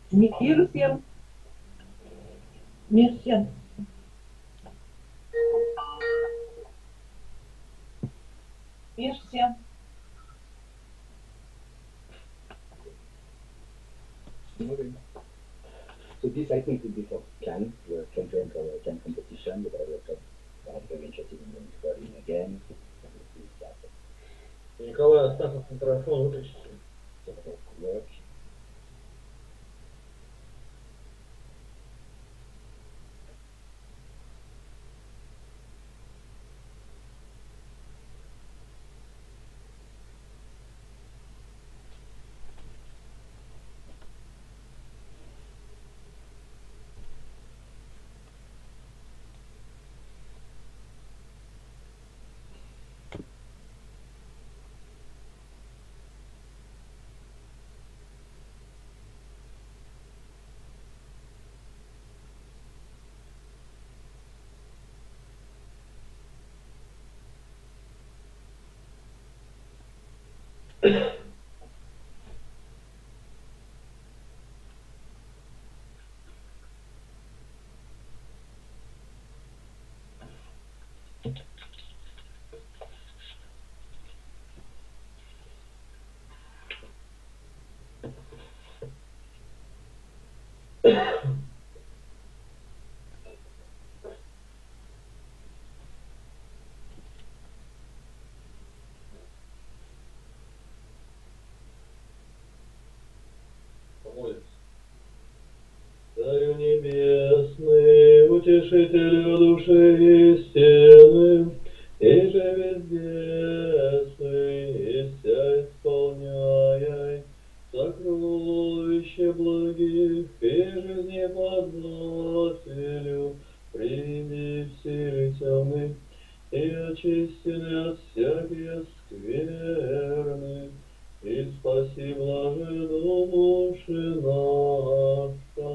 Мир всем, мир всем, мир всем. Okay. So this I think would be for Can. You can join for a Can competition, but I was very interested in studying again. Николай, Астахов, микрофон выключите. Work. Помолимся. Царю небесный, утешителю души истины, и же вездесный, и вся исполняй сокровище благих, и жизнепознателю, прими все темны, и очистены от всяких скверны, и спаси блажи души наша.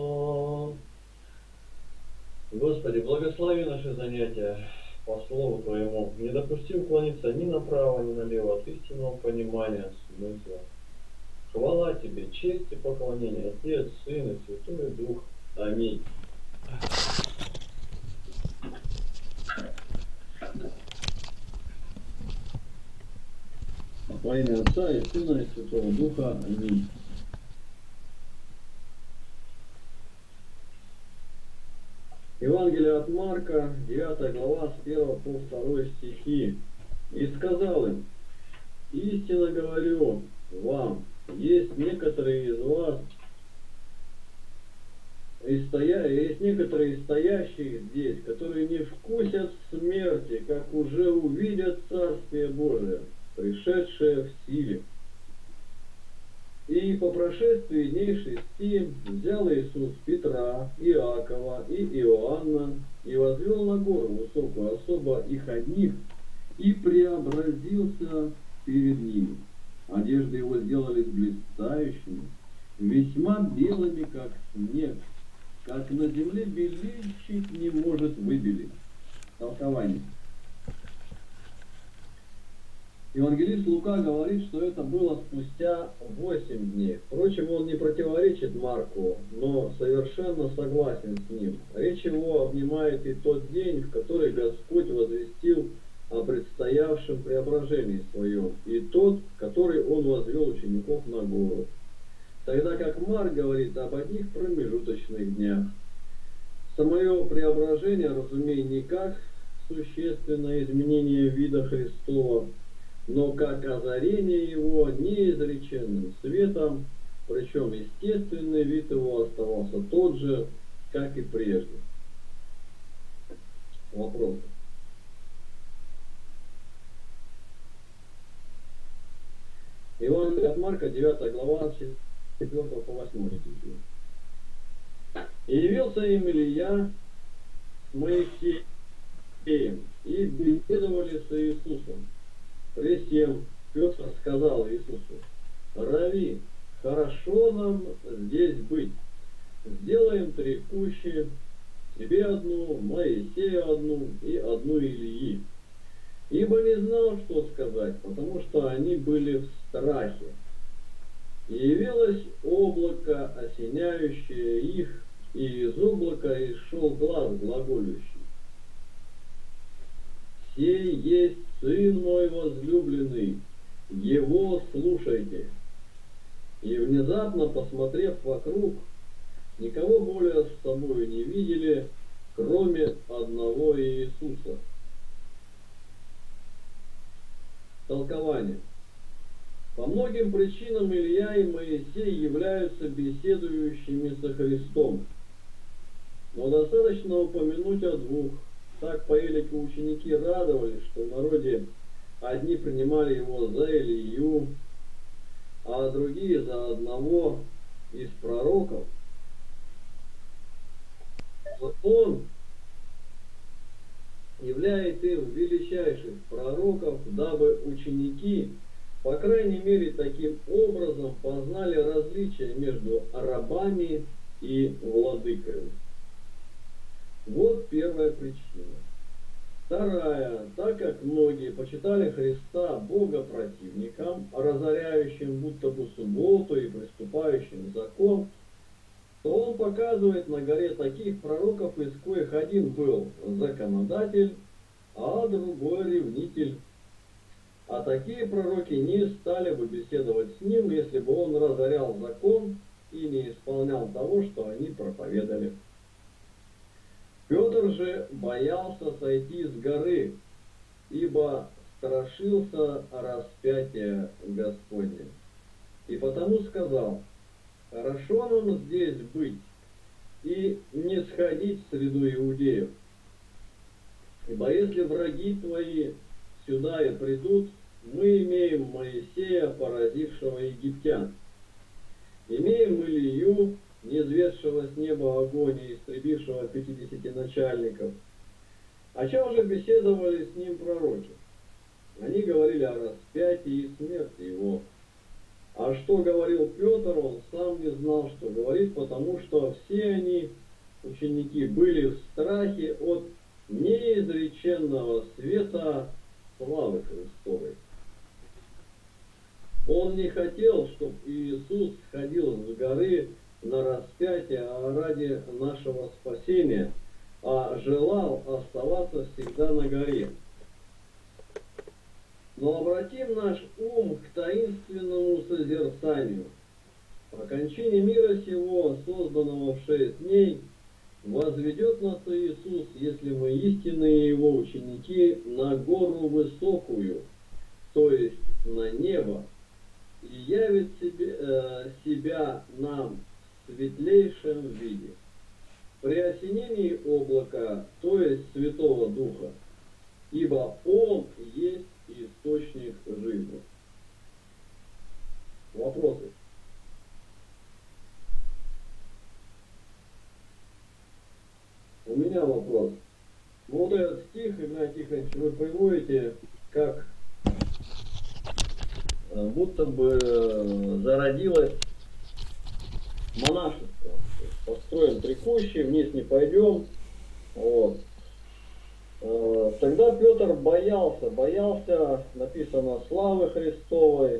Господи, благослови наши занятия по Слову Твоему. Не допусти уклониться ни направо, ни налево от истинного понимания смысла. Хвала Тебе, честь и поклонение, Отец, Сын и Святой Дух. Аминь. Во имя Отца и Сына и Святого Духа. Аминь. Евангелие от Марка, 9 глава, с 1 по 2 стихи. «И сказал им: истинно говорю вам, есть некоторые из вас, есть некоторые из стоящих здесь, которые не вкусят смерти, как уже увидят Царствие Божие, пришедшее в силе». И по прошествии дней 6 взял Иисус Петра, Иакова и Иоанна и возвел на гору высокую особо их одних, и преобразился перед ними. Одежды его сделались блистающими, весьма белыми, как снег, как на земле белильщик не может выбелить. Толкование. Евангелист Лука говорит, что это было спустя 8 дней. Впрочем, он не противоречит Марку, но совершенно согласен с ним. Речь его обнимает и тот день, в который Господь возвестил о предстоявшем преображении своем, и тот, в который он возвел учеников на гору. Тогда как Марк говорит об одних промежуточных днях. Самое преображение, разумеется, не как существенное изменение вида Христова, но как озарение его неизреченным светом, причем естественный вид его оставался тот же, как и прежде. Вопрос. Евангелие от Марка, 9 глава, 4 по 8 стихи. «И явился им Илия с Моисеем, и беседовали с Иисусом. Прежде чем Петр сказал Иисусу: Рави, хорошо нам здесь быть. Сделаем 3 кущи, тебе одну, Моисею одну и одну Илии. — Ибо не знал, что сказать, потому что они были в страхе. — И, сказав это, начал И явилось облако, осеняющее их, и из облака исшел глас глаголющий. «Сей есть Сын мой возлюбленный, Его слушайте». И внезапно, посмотрев вокруг, никого более с собой не видели, кроме одного Иисуса. Толкование. По многим причинам Илья и Моисей являются беседующими со Христом. Но достаточно упомянуть о двух. Так по элику ученики радовались, что в народе одни принимали его за Илью, а другие за одного из пророков. Вот он являет им величайших пророков, дабы ученики, по крайней мере, таким образом познали различия между рабами и владыками. Вот первая причина. Вторая. Так как многие почитали Христа богопротивником, разоряющим будто бы субботу и приступающим закон, то он показывает на горе таких пророков, из коих один был законодатель, а другой ревнитель. А такие пророки не стали бы беседовать с ним, если бы он разорял закон и не исполнял того, что они проповедовали. Петр же боялся сойти с горы, ибо страшился распятия Господня. И потому сказал: «Хорошо нам здесь быть и не сходить в среду иудеев. Ибо если враги твои сюда и придут, мы имеем Моисея, поразившего египтян, имеем Илью, низведшего с неба огонь и истребившего 50 начальников. О чем же беседовали с ним пророки? Они говорили о распятии и смерти его. А что говорил Петр, он сам не знал, что говорит, потому что все они, ученики, были в страхе от неизреченного света славы Христовой. Он не хотел, чтобы Иисус сходил с горы на распятие ради нашего спасения, а желал оставаться всегда на горе. Но обратим наш ум к таинственному созерцанию. По кончине мира сего, созданного в 6 дней, возведет нас Иисус, если мы истинные Его ученики, на гору высокую, то есть на небо, и явит себя нам в светлейшем виде. При осенении облака, то есть Святого Духа, ибо Он есть источник жизни. Вопросы? У меня вопрос. Вот этот стих, Игнатий Тихонович, вы приводите как будто бы зародилось монашество. Построим 3 кущи, вниз не пойдем. Вот. Тогда Петр боялся, написано, славы Христовой,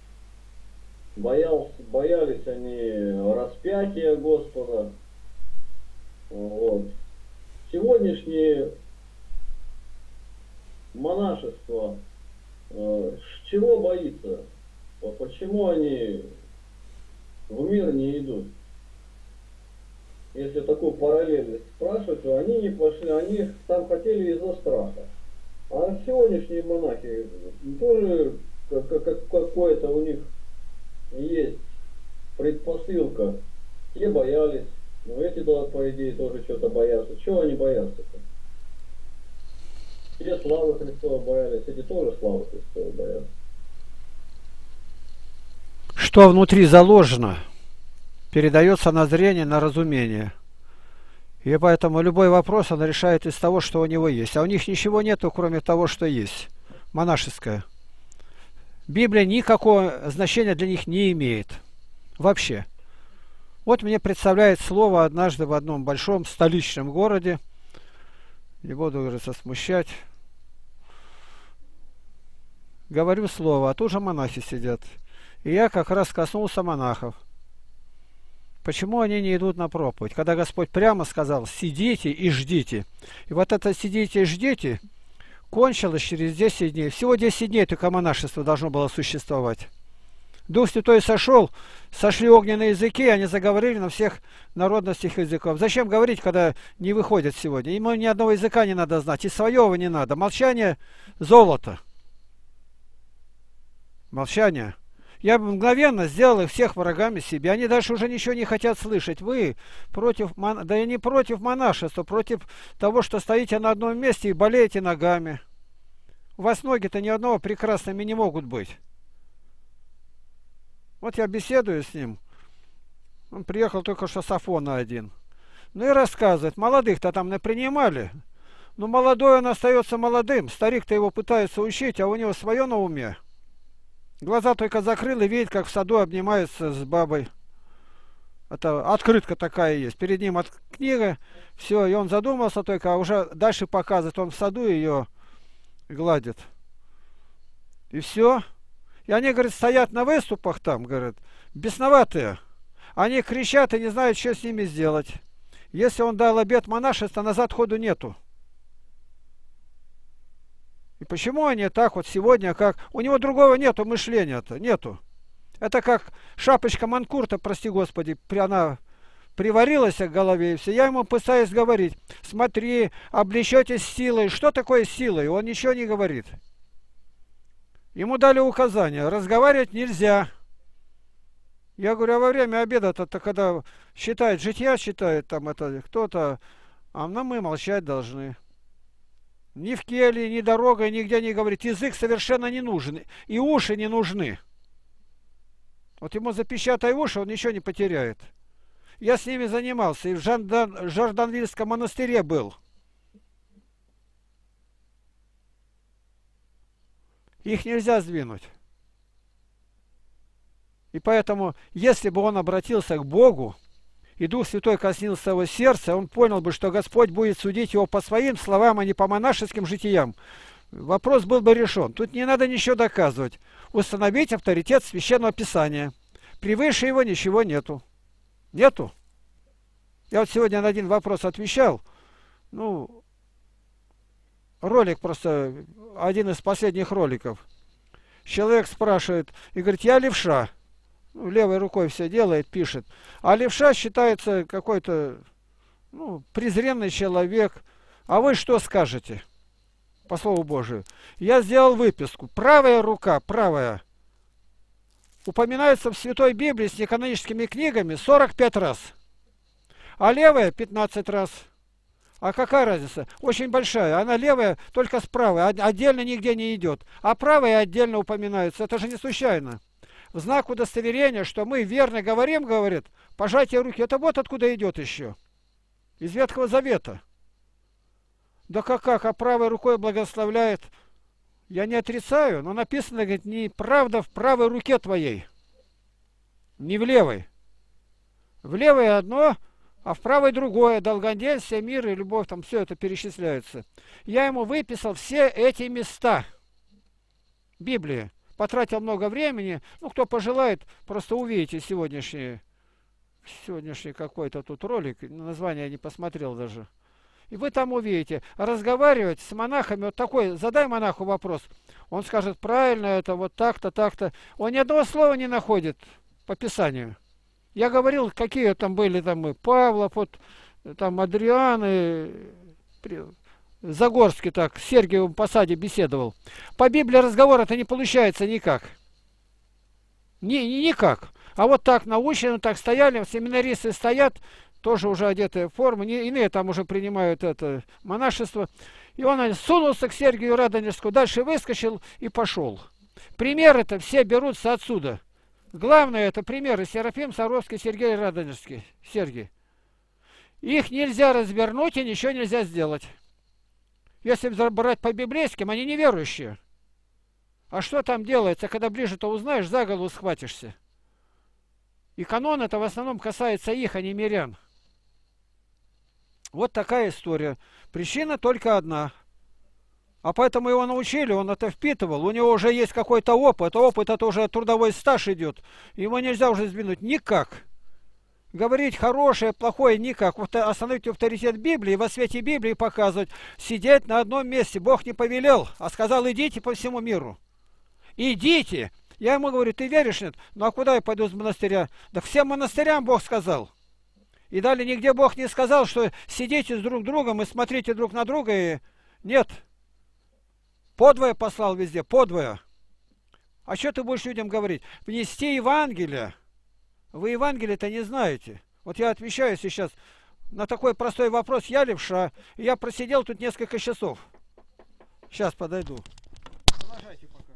боялись они распятия Господа. Вот. Сегодняшнее монашество чего боится? Вот почему они в мир не идут? Если такую параллельность спрашивать, то они не пошли, они там хотели из-за страха. А сегодняшние монахи тоже какое-то у них есть предпосылка. Те боялись, но эти, да, по идее, тоже что-то боятся. Чего они боятся-то? Те славы Христова боялись, эти тоже славы Христова боятся. Что внутри заложено, передается на зрение, на разумение. И поэтому любой вопрос он решает из того, что у него есть. А у них ничего нету, кроме того, что есть. Монашеское. Библия никакого значения для них не имеет. Вообще. Вот мне представляет слово однажды в одном большом столичном городе. Не буду, говорится, смущать. Говорю слово, а тут же монахи сидят. И я как раз коснулся монахов. Почему они не идут на проповедь? Когда Господь прямо сказал, сидите и ждите. И вот это сидите и ждите кончилось через 10 дней. Всего 10 дней только монашество должно было существовать. Дух Святой сошел, сошли огненные языки, они заговорили на всех народностях языков. Зачем говорить, когда не выходят сегодня? Ему ни одного языка не надо знать, и своего не надо. Молчание – золото. Молчание. Я бы мгновенно сделал их всех врагами себе. Они дальше уже ничего не хотят слышать. Вы против, да и не против монашества, против того, что стоите на одном месте и болеете ногами. У вас ноги-то ни одного прекрасными не могут быть. Вот я беседую с ним. Он приехал только что с Афона один. Ну и рассказывает. Молодых-то там напринимали. Но молодой он остается молодым. Старик-то его пытается учить, а у него свое на уме. Глаза только закрыл и видит, как в саду обнимается с бабой. Это открытка такая есть. Перед ним книга. Все, и он задумался только, а уже дальше показывает. Он в саду ее гладит. И все. И они, говорит, стоят на выступах там, говорят, бесноватые. Они кричат и не знают, что с ними сделать. Если он дал обет монашества, назад ходу нету. И почему они так вот сегодня, как... У него другого нету мышления-то, нету. Это как шапочка манкурта, прости господи, она приварилась к голове и все. Я ему пытаюсь говорить, смотри, облечетесь силой. Что такое силой? Он ничего не говорит. Ему дали указание, разговаривать нельзя. Я говорю, а во время обеда-то, когда считает, житья считает, там это кто-то, а мы молчать должны. Ни в келье, ни дорогой, нигде не говорит. Язык совершенно не нужен. И уши не нужны. Вот ему запечатай уши, он ничего не потеряет. Я с ними занимался. И в Жорданвильском монастыре был. Их нельзя сдвинуть. И поэтому, если бы он обратился к Богу, и Дух Святой коснился его сердца, он понял бы, что Господь будет судить его по своим словам, а не по монашеским житиям. Вопрос был бы решен. Тут не надо ничего доказывать. Установить авторитет Священного Писания. Превыше его ничего нету. Нету. Я вот сегодня на один вопрос отвечал. Ну, ролик просто, один из последних роликов. Человек спрашивает и говорит, я левша. Левой рукой все делает, пишет. А левша считается какой-то презренный человек. А вы что скажете? По слову Божию. Я сделал выписку. Правая рука, правая, упоминается в Святой Библии с неканоническими книгами 45 раз. А левая 15 раз. А какая разница? Очень большая. Она левая только с правой. Отдельно нигде не идет. А правая отдельно упоминается. Это же не случайно. В знак удостоверения, что мы верно говорим, говорит, пожатие руки. Это вот откуда идет еще. Из Ветхого Завета. Да как, а правой рукой благословляет. Я не отрицаю, но написано, говорит, не правда в правой руке твоей. Не в левой. В левой одно, а в правой другое. Долгоденствие, мир и любовь, там все это перечисляется. Я ему выписал все эти места Библии. Потратил много времени. Ну, кто пожелает, просто увидите сегодняшний какой-то тут ролик. Название я не посмотрел даже. И вы там увидите. Разговаривать с монахами, вот такой, задай монаху вопрос. Он скажет, правильно это, вот так-то, так-то. Он ни одного слова не находит по Писанию. Я говорил, какие там были там и Павлов, вот там Адриан и Загорский так, с Сергиевым Посаде беседовал. По Библии разговор это не получается никак. Никак. А вот так научно, так стояли, семинаристы стоят, тоже уже одетые в форму, иные там уже принимают это монашество. И он сунулся к Сергию Радонежскому, дальше выскочил и пошел. Примеры-то все берутся отсюда. Главное это примеры Серафим Саровский, Сергей Радонежский, Сергий. Их нельзя развернуть и ничего нельзя сделать. Если брать по библейским, они неверующие. А что там делается, когда ближе-то узнаешь, за голову схватишься. И канон это в основном касается их, а не мирян. Вот такая история. Причина только одна. А поэтому его научили, он это впитывал, у него уже есть какой-то опыт, опыт это уже трудовой стаж идет, его нельзя уже сдвинуть никак. Говорить хорошее, плохое никак. Вот остановить авторитет Библии, во свете Библии показывать, сидеть на одном месте. Бог не повелел, а сказал, идите по всему миру. Идите. Я ему говорю, ты веришь, нет? Ну а куда я пойду из монастыря? Да всем монастырям Бог сказал. И далее нигде Бог не сказал, что сидите с друг другом и смотрите друг на друга. И... Нет. Подвое послал везде, подвое. А что ты будешь людям говорить? Внести Евангелие. Вы Евангелие-то не знаете. Вот я отвечаю сейчас на такой простой вопрос. Я левша. И я просидел тут несколько часов. Сейчас подойду. Продолжайте пока.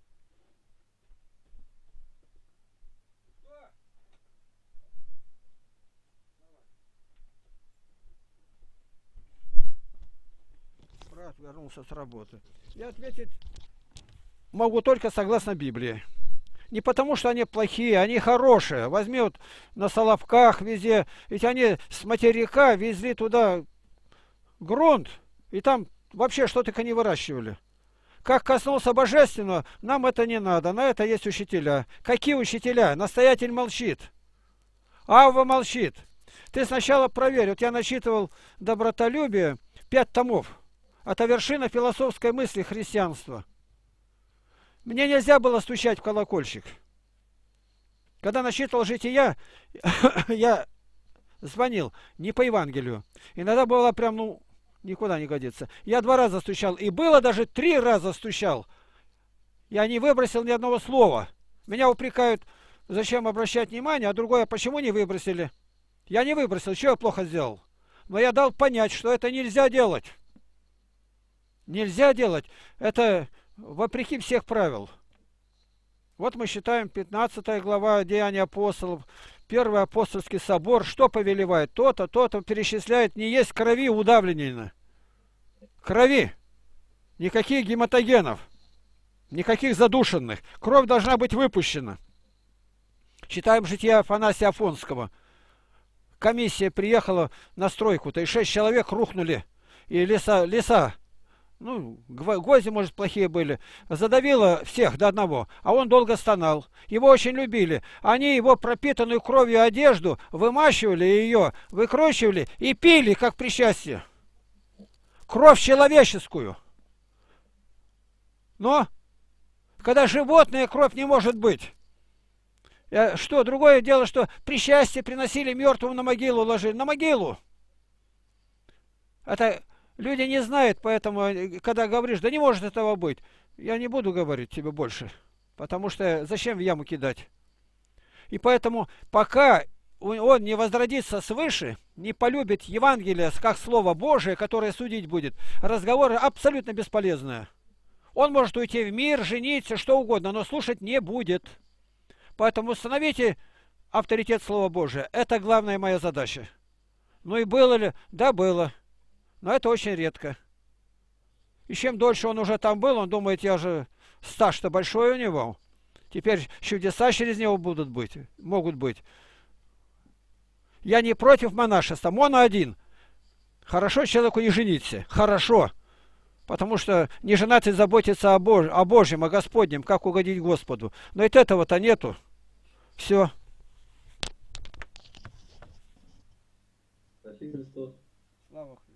Брат вернулся с работы. Я ответить могу только согласно Библии. Не потому, что они плохие, они хорошие. Возьми вот на Соловках везде, ведь они с материка везли туда грунт, и там вообще что только не выращивали. Как коснулся божественного, нам это не надо, на это есть учителя. Какие учителя? Настоятель молчит. Авва молчит. Ты сначала проверь, вот я насчитывал добротолюбие, 5 томов. Это вершина философской мысли христианства. Мне нельзя было стучать в колокольчик. Когда насчитывал жития, я звонил не по Евангелию. Иногда было прям, ну, никуда не годится. Я 2 раза стучал. И было даже 3 раза стучал. Я не выбросил ни одного слова. Меня упрекают, зачем обращать внимание, а другое, почему не выбросили. Я не выбросил, что я плохо сделал. Но я дал понять, что это нельзя делать. Нельзя делать. Это... вопреки всех правил. Вот мы считаем 15 глава Деяний апостолов, Первый апостольский собор, что повелевает? То-то, то-то, перечисляет, не есть крови удавленнина. Крови. Никаких гематогенов. Никаких задушенных. Кровь должна быть выпущена. Читаем жития Афанасия Афонского. Комиссия приехала на стройку-то, и 6 человек рухнули. И леса, ну, гвозди, может, плохие были, задавило всех до одного, а он долго стонал. Его очень любили. Они его пропитанную кровью одежду вымачивали ее, выкручивали и пили, как причастие. Кровь человеческую. Но, когда животная кровь не может быть. Что, другое дело, что причастие приносили мертвым на могилу ложили. На могилу. Это... Люди не знают, поэтому, когда говоришь, да не может этого быть, я не буду говорить тебе больше, потому что зачем в яму кидать? И поэтому, пока он не возродится свыше, не полюбит Евангелие как Слово Божие, которое судить будет, разговоры абсолютно бесполезные. Он может уйти в мир, жениться, что угодно, но слушать не будет. Поэтому установите авторитет Слова Божия. Это главная моя задача. Ну и было ли? Да, было. Но это очень редко. И чем дольше он уже там был, он думает, я же стаж-то большой у него. Теперь чудеса через него могут быть. Я не против монашества, моно-один. Хорошо человеку не жениться. Хорошо. Потому что не женатый заботится о Божьем, о Господнем, как угодить Господу. Но и этого-то нету. Все. Спасибо, Христос. Слава Христу.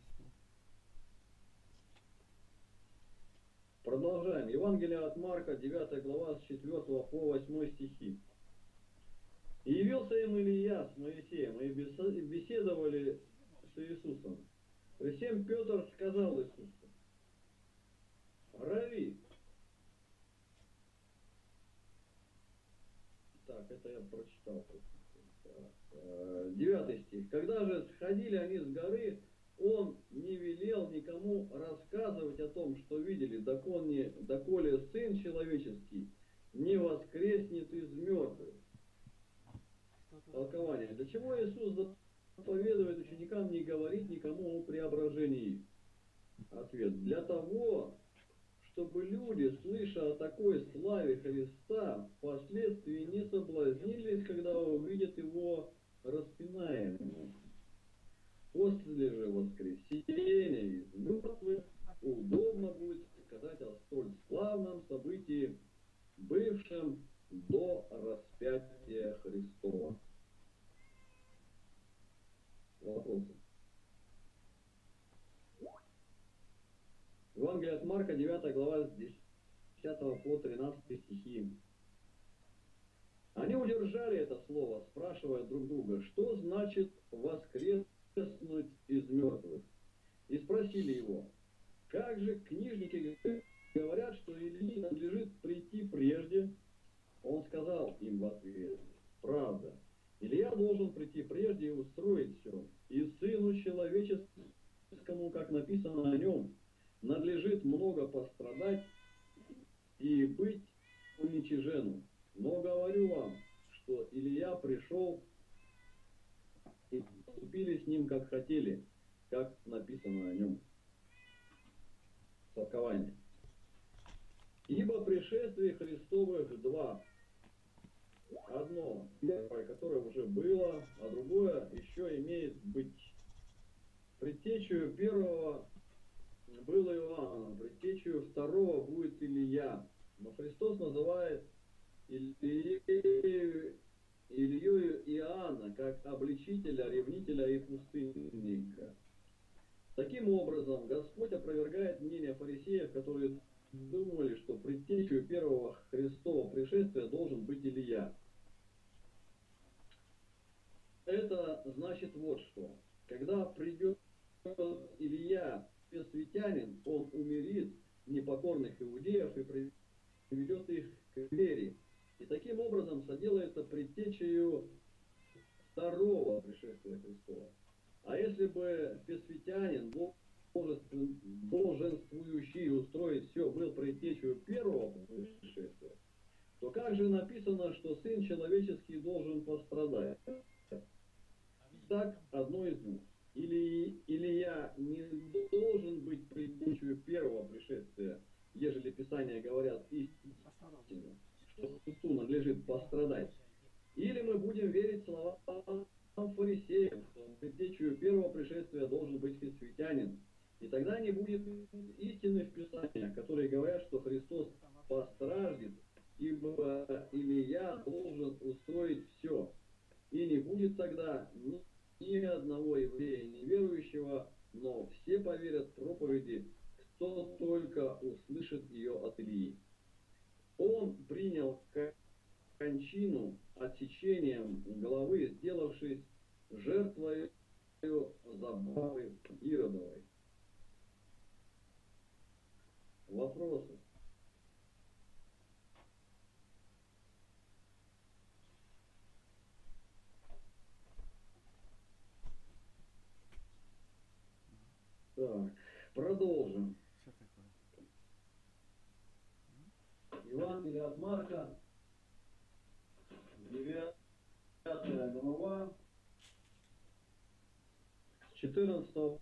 Продолжаем. Евангелие от Марка, 9 глава, с 4 по 8 стихи. «И явился им Илия с Моисеем, и беседовали с Иисусом. Присем Петр сказал Иисусу: Рави». Так, это я прочитал. 9 стих. «Когда же сходили они с горы, он не велел никому рассказывать о том, что видели, доколе Сын Человеческий не воскреснет из мертвых». Толкование. Для чего Иисус заповедует ученикам не говорить никому о преображении? Ответ. Для того, чтобы люди, слыша о такой славе Христа, впоследствии не соблазнились, когда увидят его распинаемым. После же воскресения из мертвых удобно будет Вопросы. Евангелие от Марка, 9 глава, с 10 по 13 стихи. Они удержали это слово, спрашивая друг друга, что значит воскреснуть из мертвых. И спросили его, как же книжники говорят, что Илии надлежит прийти прежде? Он сказал им в ответ, правда, Илья должен прийти прежде и устроить все. И сыну человеческому, как написано о нем, надлежит много пострадать и быть уничиженным. Но говорю вам, что Илья пришел, и поступили с ним, как хотели, как написано о нем. Толкование. Ибо пришествие Христовых два. Одно, первое, которое уже было, а другое еще имеет быть. Предтечью первого был Иоанн, предтечью второго будет Илья. Но Христос называет Илью Иоанна как обличителя, ревнителя и пустынника. Таким образом, Господь опровергает мнение фарисеев, которые думали, что предтечью первого Христова пришествия должен быть Илья. Это значит вот что. Когда придет Илья, светянин, он умирит непокорных иудеев и приведет их к вере. И таким образом соделается предтечею второго пришествия Христова. А если бы песвитянин, долженствующий устроить все, был предтечею первого пришествия, то как же написано, что Сын Человеческий должен пострадать? Так, одно из двух. Или Илья не должен быть предтечею первого пришествия, ежели Писания говорят истину, что Христу надлежит пострадать. Или мы будем верить словам фарисеев, что предтечею первого пришествия должен быть христианин. И тогда не будет истины в Писаниях, которые говорят, что Христос постраждет, ибо Илья должен устроить все. И не будет тогда ни одного еврея неверующего, но все поверят проповеди, кто только услышит ее от Ильи. Он принял кончину отсечением головы, сделавшись жертвой забавы Иродовой. Вопросы? Так, продолжим. Евангелие от Марка, 9 глава, с 14 по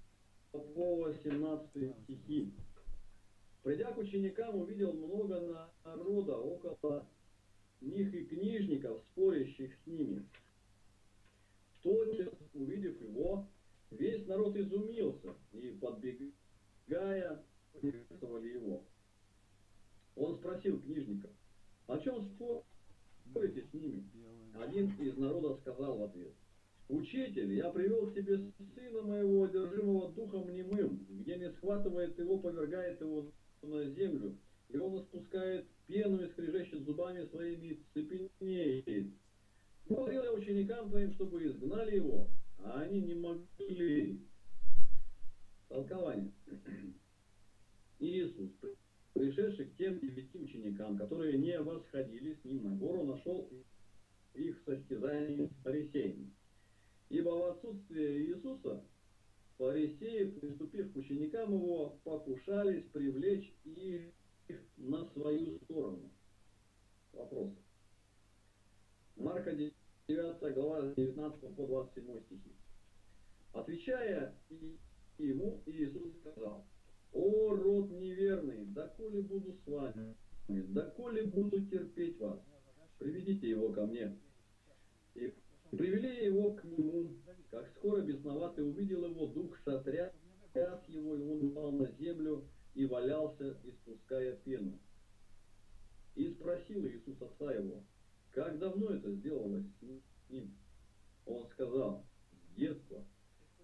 18 стихи. Придя к ученикам, увидел много народа около них и книжников, спорящих с ними. Тотчас, увидев его, весь народ изумился и, подбегая, приветствовали его. Он спросил книжников, о чем спорите с ними? Один из народа сказал в ответ, «Учитель, я привел к тебе сына моего, одержимого духом немым, где не схватывает его, повергает его на землю, и он испускает пену и скрежещет зубами своими и цепенеет. Говорил я ученикам твоим, чтобы изгнали его, а они не могли». Толкование. Иисус, пришедший к тем 9 ученикам, которые не восходили с ним на гору, нашел их в состязании с фарисеями. Ибо в отсутствие Иисуса фарисеи, приступив к ученикам его, покушались привлечь их на свою сторону. Вопросы. Марка 9 глава 19 по 27 стихи. Отвечая ему, Иисус сказал, «О, род неверный, доколе буду с вами, доколе буду терпеть вас, приведите его ко мне». И привели его к нему, как скоро бесноватый увидел его, дух сотряс его, и он упал на землю и валялся, испуская пену. И спросил Иисус отца его, как давно это сделалось с ним? Он сказал, с детства.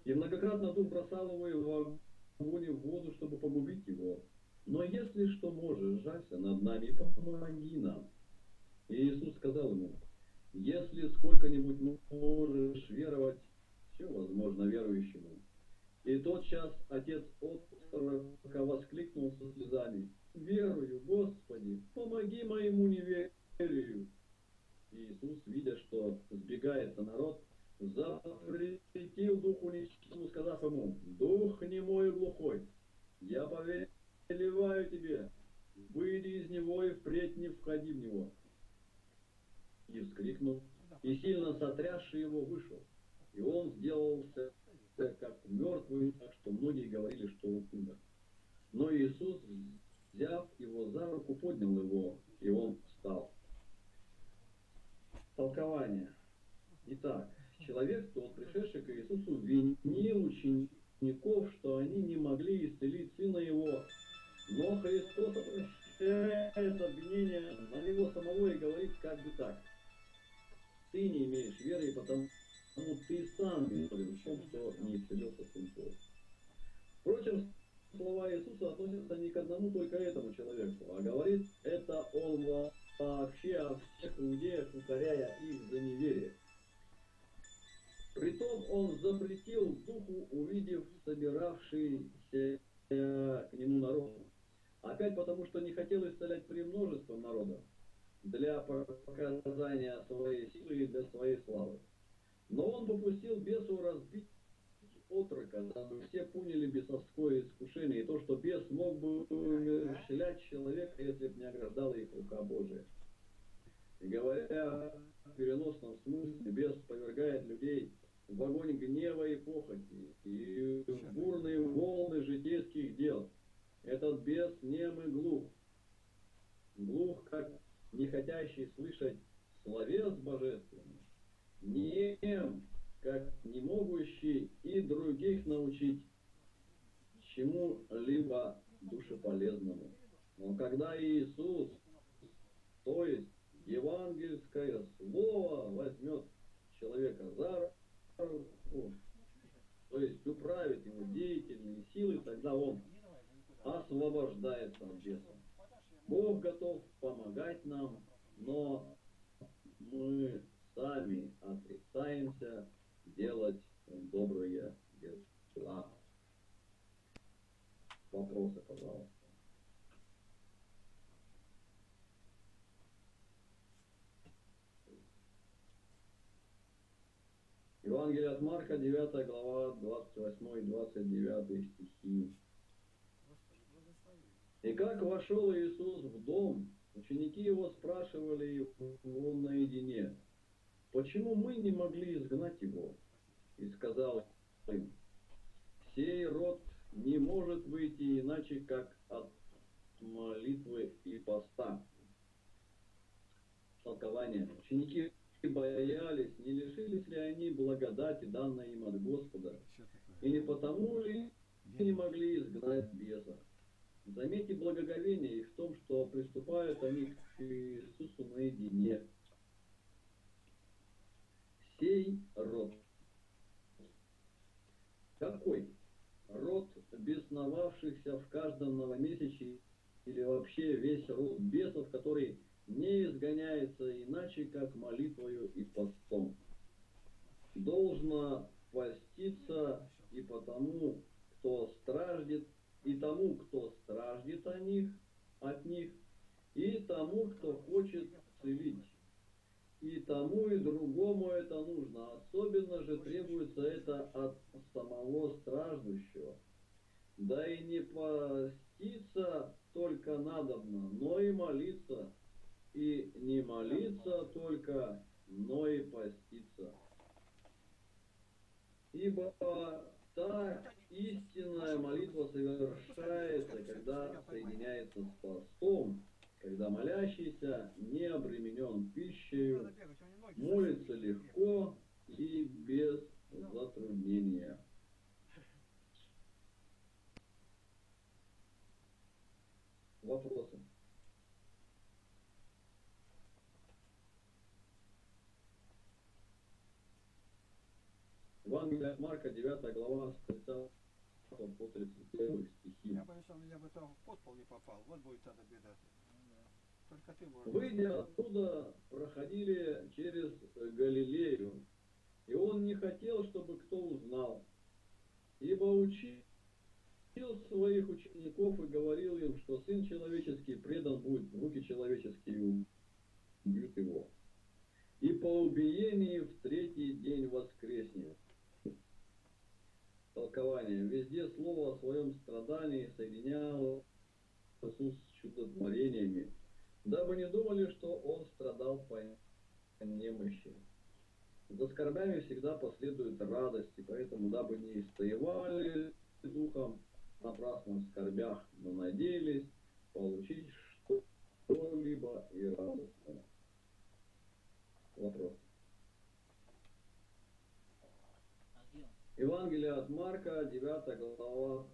И многократно Дух бросал его и в огонь и в воду, чтобы погубить его. Но если что можешь, жалься над нами и помоги нам. И Иисус сказал ему: если сколько-нибудь можешь веровать, все возможно верующему. И тотчас отец отрока воскликнул со слезами: верую, Господи, помоги моему неверию. И Иисус, видя, что сбегается народ, запретил духу нечистому, сказав ему: дух немой и глухой, я повелеваю тебе, выйди из него и впредь не входи в него. И вскрикнул, и сильно сотрясший его вышел. И он сделался как мертвый, так что многие говорили, что он умер. Но Иисус, взяв его за руку, поднял его, и он встал. Толкование. Итак, человек, тот, пришедший к Иисусу, винил учеников, что они не могли исцелить сына его. Но Христос обращает обвинение на него самого и говорит как бы так: ты не имеешь веры, и потому ты сам виновен в том, что не исцелился сын твой. Впрочем, слова Иисуса относятся не к одному только этому человеку, а говорит это он вообще о всех иудеях, укоряя их за неверие. Притом он запретил духу, увидев собиравшийся к нему народ. Опять потому, что не хотел исцелять премножеством народа, для показания своей силы и для своей славы. Но он попустил бесу разбить отрока, дабы все поняли бесовское искушение и то, что бес мог бы умерщвлять человека, если бы не ограждала их рука Божия. И говоря в переносном смысле, бес повергает людей в огонь гнева и похоти, и в бурные волны житейских дел. Этот бес нем и глух. Глух, как не хотящий слышать словес божественных, нем, как не могущий и других научить чему-либо душеполезному. Но когда Иисус, то есть евангельское слово, возьмет человека за руку, то есть управит его деятельные силы, тогда он освобождается от бесов. Бог готов помогать нам, но мы сами отрицаемся делать добрые дела. Вопросы, пожалуйста. Евангелие от Марка, 9 глава, 28 и 29 стихи. И как вошел Иисус в дом, ученики его спрашивали его наедине: почему мы не могли изгнать его? И сказал им: сей род не может выйти иначе, как от молитвы и поста. Толкование. Ученики боялись, не лишились ли они благодати, данной им от Господа, и не потому ли не могли изгнать беса. Заметьте благоговение их в том, что приступают они к Иисусу наедине. Сей род. Какой? Род бесновавшихся в каждом новомесячии или вообще весь род бесов, который не изгоняется иначе, как молитвою и постом. Должно поститься и потому, кто страждет, и тому, кто страждет от них, и тому, кто хочет целить. И тому, и другому это нужно. Особенно же требуется это от самого страждущего. Да и не поститься только надобно, но и молиться. И не молиться только, но и поститься. Ибо та истинная молитва совершается, когда соединяется с постом, когда молящийся не обременен пищей, молится легко и без затруднения. Вопросы? Евангелие Евангелие от Марка, 9 глава, с 30 по 31 стихи. Я боюсь, я бы там в подпол не попал. Вот будет тогда беда. Только ты можешь. Выйдя оттуда, проходили через Галилею, и он не хотел, чтобы кто узнал, ибо учил своих учеников и говорил им, что Сын Человеческий предан будет в руки человеческие и убьют его. И по убиении в третий день воскреснет. Толкование. Везде слово о своем страдании соединял Иисус с чудотворениями, дабы не думали, что Он страдал по немощи. За скорбями всегда последует радость, и поэтому, дабы не истоевали духом напрасно в скорбях, но надеялись получить что-либо и радостное. Вопрос. Евангелие от Марка, 9 глава,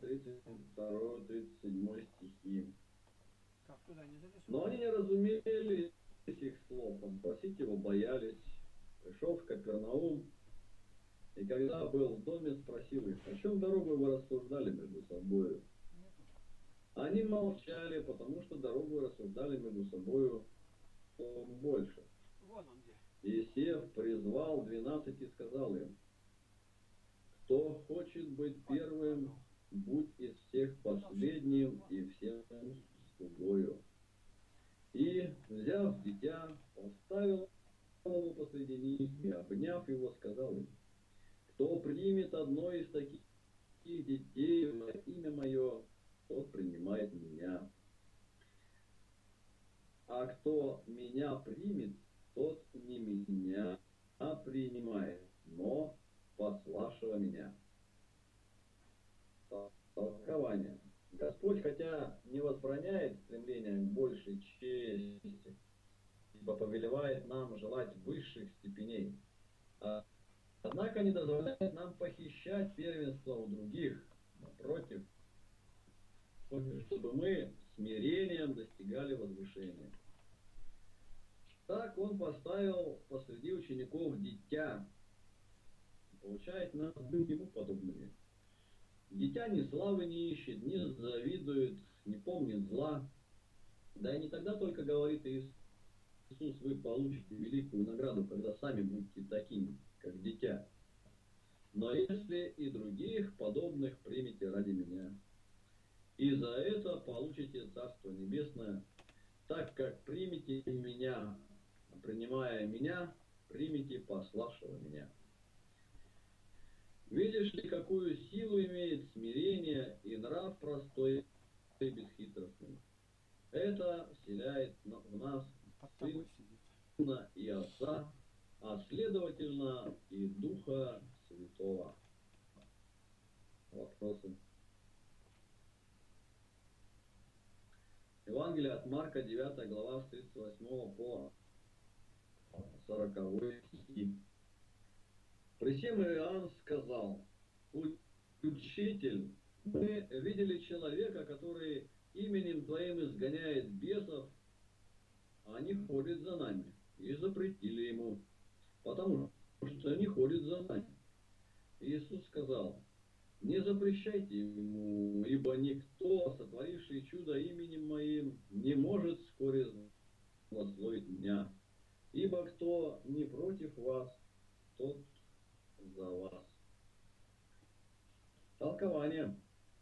32-37 стихи. Как туда не залезу? Но они не разумели их слов, а спросить его боялись. Пришел в Капернаум, и когда был в доме, спросил их, о чем дорогу вы рассуждали между собою. Они молчали, потому что дорогу рассуждали между собою больше. Вон он где. И сев, призвал 12 и сказал им, кто хочет быть первым, будь из всех последним и всем слугою. И, взяв дитя, поставил его посреди них и, обняв его, сказал им, кто примет одно из таких детей во имя мое, тот принимает меня. А кто меня примет, тот не меня принимает, но пославшего меня. Толкование. Господь, хотя не возбраняет стремление к большей чести, ибо повелевает нам желать высших степеней, однако не дозволяет нам похищать первенство у других, напротив, чтобы мы смирением достигали возвышения. Так он поставил посреди учеников дитя, получает нас быть ему подобными. Дитя ни славы не ищет, не завидует, не помнит зла. Да и не тогда только говорит Иисус, вы получите великую награду, когда сами будете такими, как дитя. Но если и других подобных примете ради меня, и за это получите Царство Небесное, так как примете меня, принимая меня, примите пославшего меня. Видишь ли, какую силу имеет смирение и нрав простой и бесхитростный? Это вселяет в нас Под тобой сидит. Сына и Отца, а следовательно и Духа Святого. Вопросы? Евангелие от Марка, 9 глава, с 38 по 40 стихи. При сем Иоанн сказал, учитель, мы видели человека, который именем Твоим изгоняет бесов, а они ходят за нами, и запретили ему, потому что они ходят за нами. Иисус сказал, не запрещайте ему, ибо никто, сотворивший чудо именем Моим, не может вскоре злословить меня, ибо кто не против вас, тот за вас. Толкование.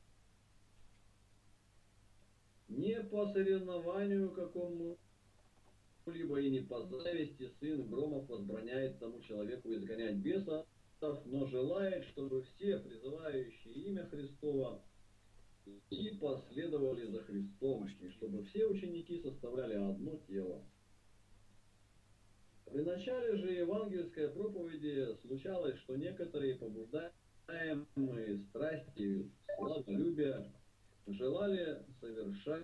Не по соревнованию какому-либо и не по зависти сын Громов возбраняет тому человеку изгонять бесов, но желает, чтобы все, призывающие имя Христово, и последовали за Христом, и чтобы все ученики составляли одно тело. При начале же евангельской проповеди случалось, что некоторые, побуждаемые страстью славолюбия, желали совершать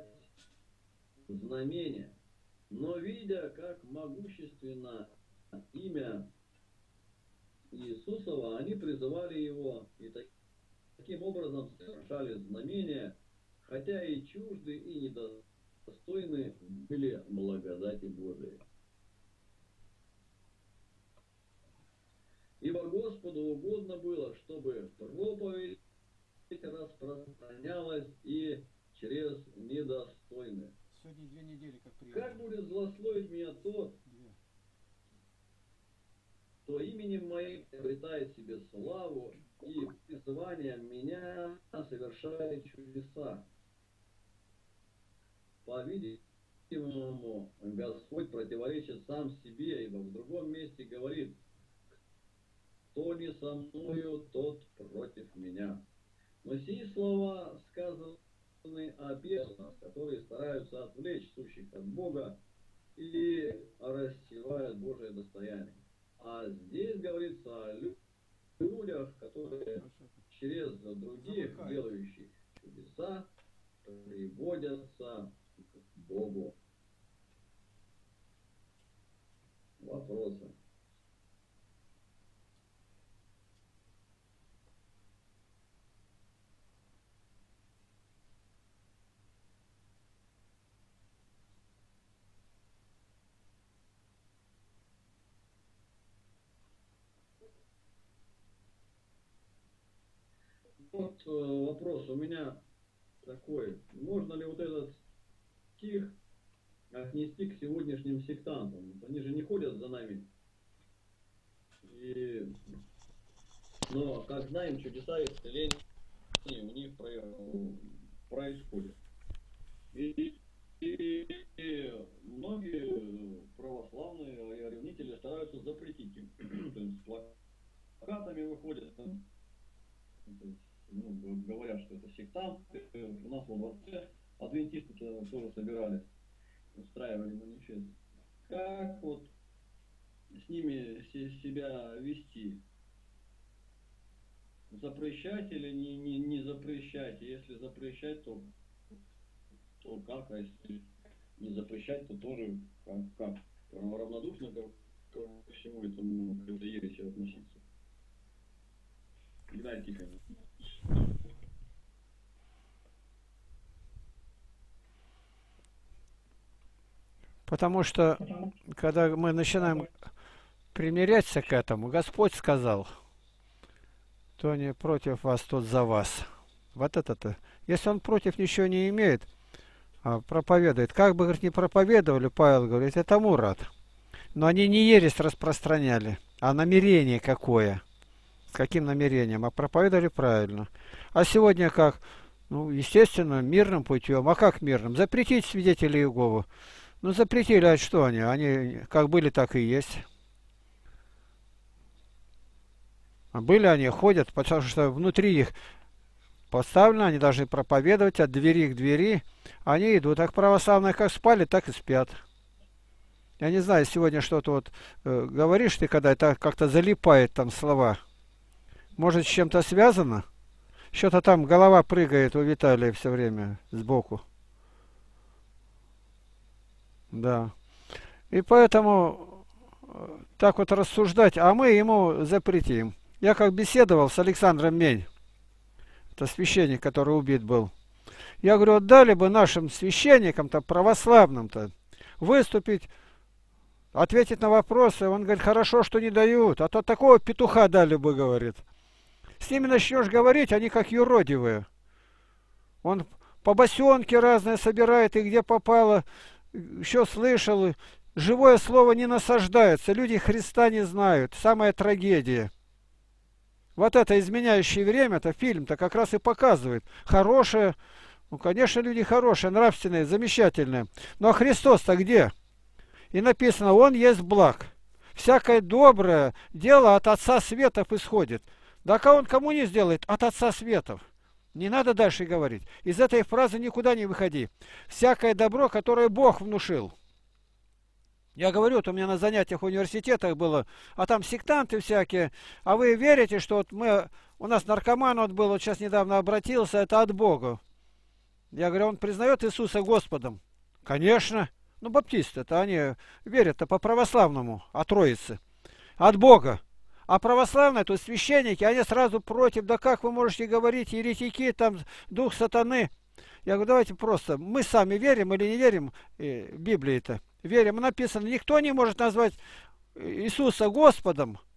знамения, но видя, как могущественно имя Иисусова, они призывали его и таким образом совершали знамения, хотя и чужды, и недостойны были благодати Божией. Ибо Господу угодно было, чтобы проповедь распространялась и через недостойных. Сегодня 2 недели как Как будет злословить меня тот, кто именем моим обретает себе славу и призванием меня совершает чудеса? По-видимому, Господь противоречит сам себе, ибо в другом месте говорит: кто не со мною, тот против меня. Но сии слова сказаны о бесах, которые стараются отвлечь сущих от Бога и рассевают Божие достояние. А здесь говорится о людях, которые через других, делающих чудеса, приводятся к Богу. Вопросы? Вот вопрос у меня такой. Можно ли вот этот стих отнести к сегодняшним сектантам? Они же не ходят за нами. Но, как знаем, чудеса и исцеления у них происходят. И многие православные ревнители стараются запретить им. То есть с плакатами выходят, говорят, что это сектанты. У нас во дворце адвентисты тоже собирались, устраивали манифест. Как вот с ними себя вести? Запрещать или не запрещать? Если запрещать, то как? А если не запрещать, то тоже как? Равнодушно ко всему этому, к этой ереси относиться. Игнатий Тихонович. Потому что, когда мы начинаем примиряться к этому, Господь сказал: кто не против вас, тот за вас. Вот это-то. Если он против ничего не имеет, а проповедует, как бы, говорит, не проповедовали, Павел говорит, я тому рад. Но они не ересь распространяли, а намерение какое. С каким намерением? А проповедовали правильно. А сегодня как? Ну, естественно, мирным путем. А как мирным? Запретить свидетелей Иеговы. Ну, запретили, а что они? Они как были, так и есть. А были они, ходят, потому что внутри их поставлено, они должны проповедовать от двери к двери. Они идут. Так православные как спали, так и спят. Я не знаю, сегодня что-то вот говоришь ты, когда это как-то залипает там слова. Может, с чем-то связано? Что-то там голова прыгает у Виталия все время сбоку. Да. И поэтому так вот рассуждать, а мы ему запретим. Я как беседовал с Александром Мень, это священник, который убит был. Я говорю, вот дали бы нашим священникам-то, православным-то, выступить, ответить на вопросы. Он говорит, хорошо, что не дают, а то такого петуха дали бы, говорит. С ними начнешь говорить, они как юродивые. Он по босенке разное собирает, и где попало, еще слышал. Живое слово не насаждается, люди Христа не знают. Самая трагедия. Вот это изменяющее время-то, фильм-то как раз и показывает. Хорошее, ну, конечно, люди хорошие, нравственные, замечательные. Но а Христос-то где? И написано, Он есть благ. Всякое доброе дело от Отца Светов исходит. Да а Он кому не сделает? От Отца Светов. Не надо дальше говорить. Из этой фразы никуда не выходи. Всякое добро, которое Бог внушил. Я говорю, вот у меня на занятиях в университетах было, а там сектанты всякие, а вы верите, что вот у нас наркоман вот был, вот сейчас недавно обратился, это от Бога. Я говорю, он признает Иисуса Господом? Конечно. Ну, баптисты-то, они верят-то по-православному, о Троице. От Бога. А православные, то есть священники, они сразу против, да как вы можете говорить, еретики, там, дух сатаны. Я говорю, давайте просто, мы сами верим или не верим в Библии-то? Верим, написано, никто не может назвать Иисуса Господом,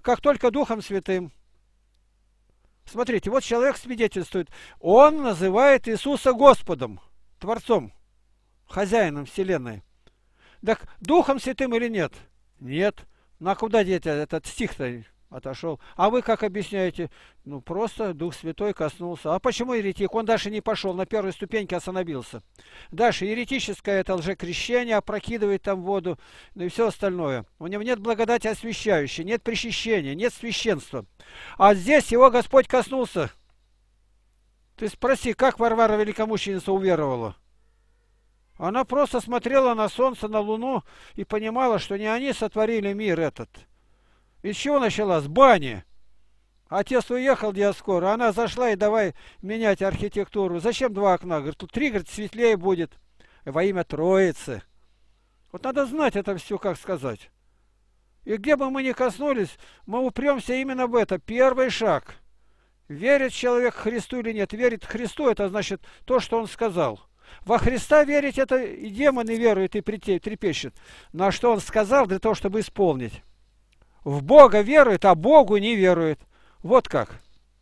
как только Духом Святым. Смотрите, вот человек свидетельствует. Он называет Иисуса Господом, Творцом, хозяином Вселенной. Так Духом Святым или нет? Нет. Ну а куда деть этот стих-то отошел? А вы как объясняете? Ну просто Дух Святой коснулся. А почему еретик? Он дальше не пошел, на первой ступеньке остановился. Дальше еретическое это лжекрещение, опрокидывает там воду, ну и все остальное. У него нет благодати освящающей, нет причащения, нет священства. А здесь его Господь коснулся. Ты спроси, как Варвара Великомученица уверовала? Она просто смотрела на солнце, на луну и понимала, что не они сотворили мир этот. Из чего начала? С бани. Отец уехал Диаскора, она зашла и давай менять архитектуру. Зачем два окна? Говорит, тут три, говорит, светлее будет. Во имя Троицы. Вот надо знать это все, как сказать. И где бы мы ни коснулись, мы упремся именно в это. Первый шаг. Верит человек Христу или нет? Верит Христу, это значит то, что он сказал. Во Христа верить, это и демоны веруют, и трепещут. Но что он сказал для того, чтобы исполнить? В Бога веруют, а Богу не веруют. Вот как.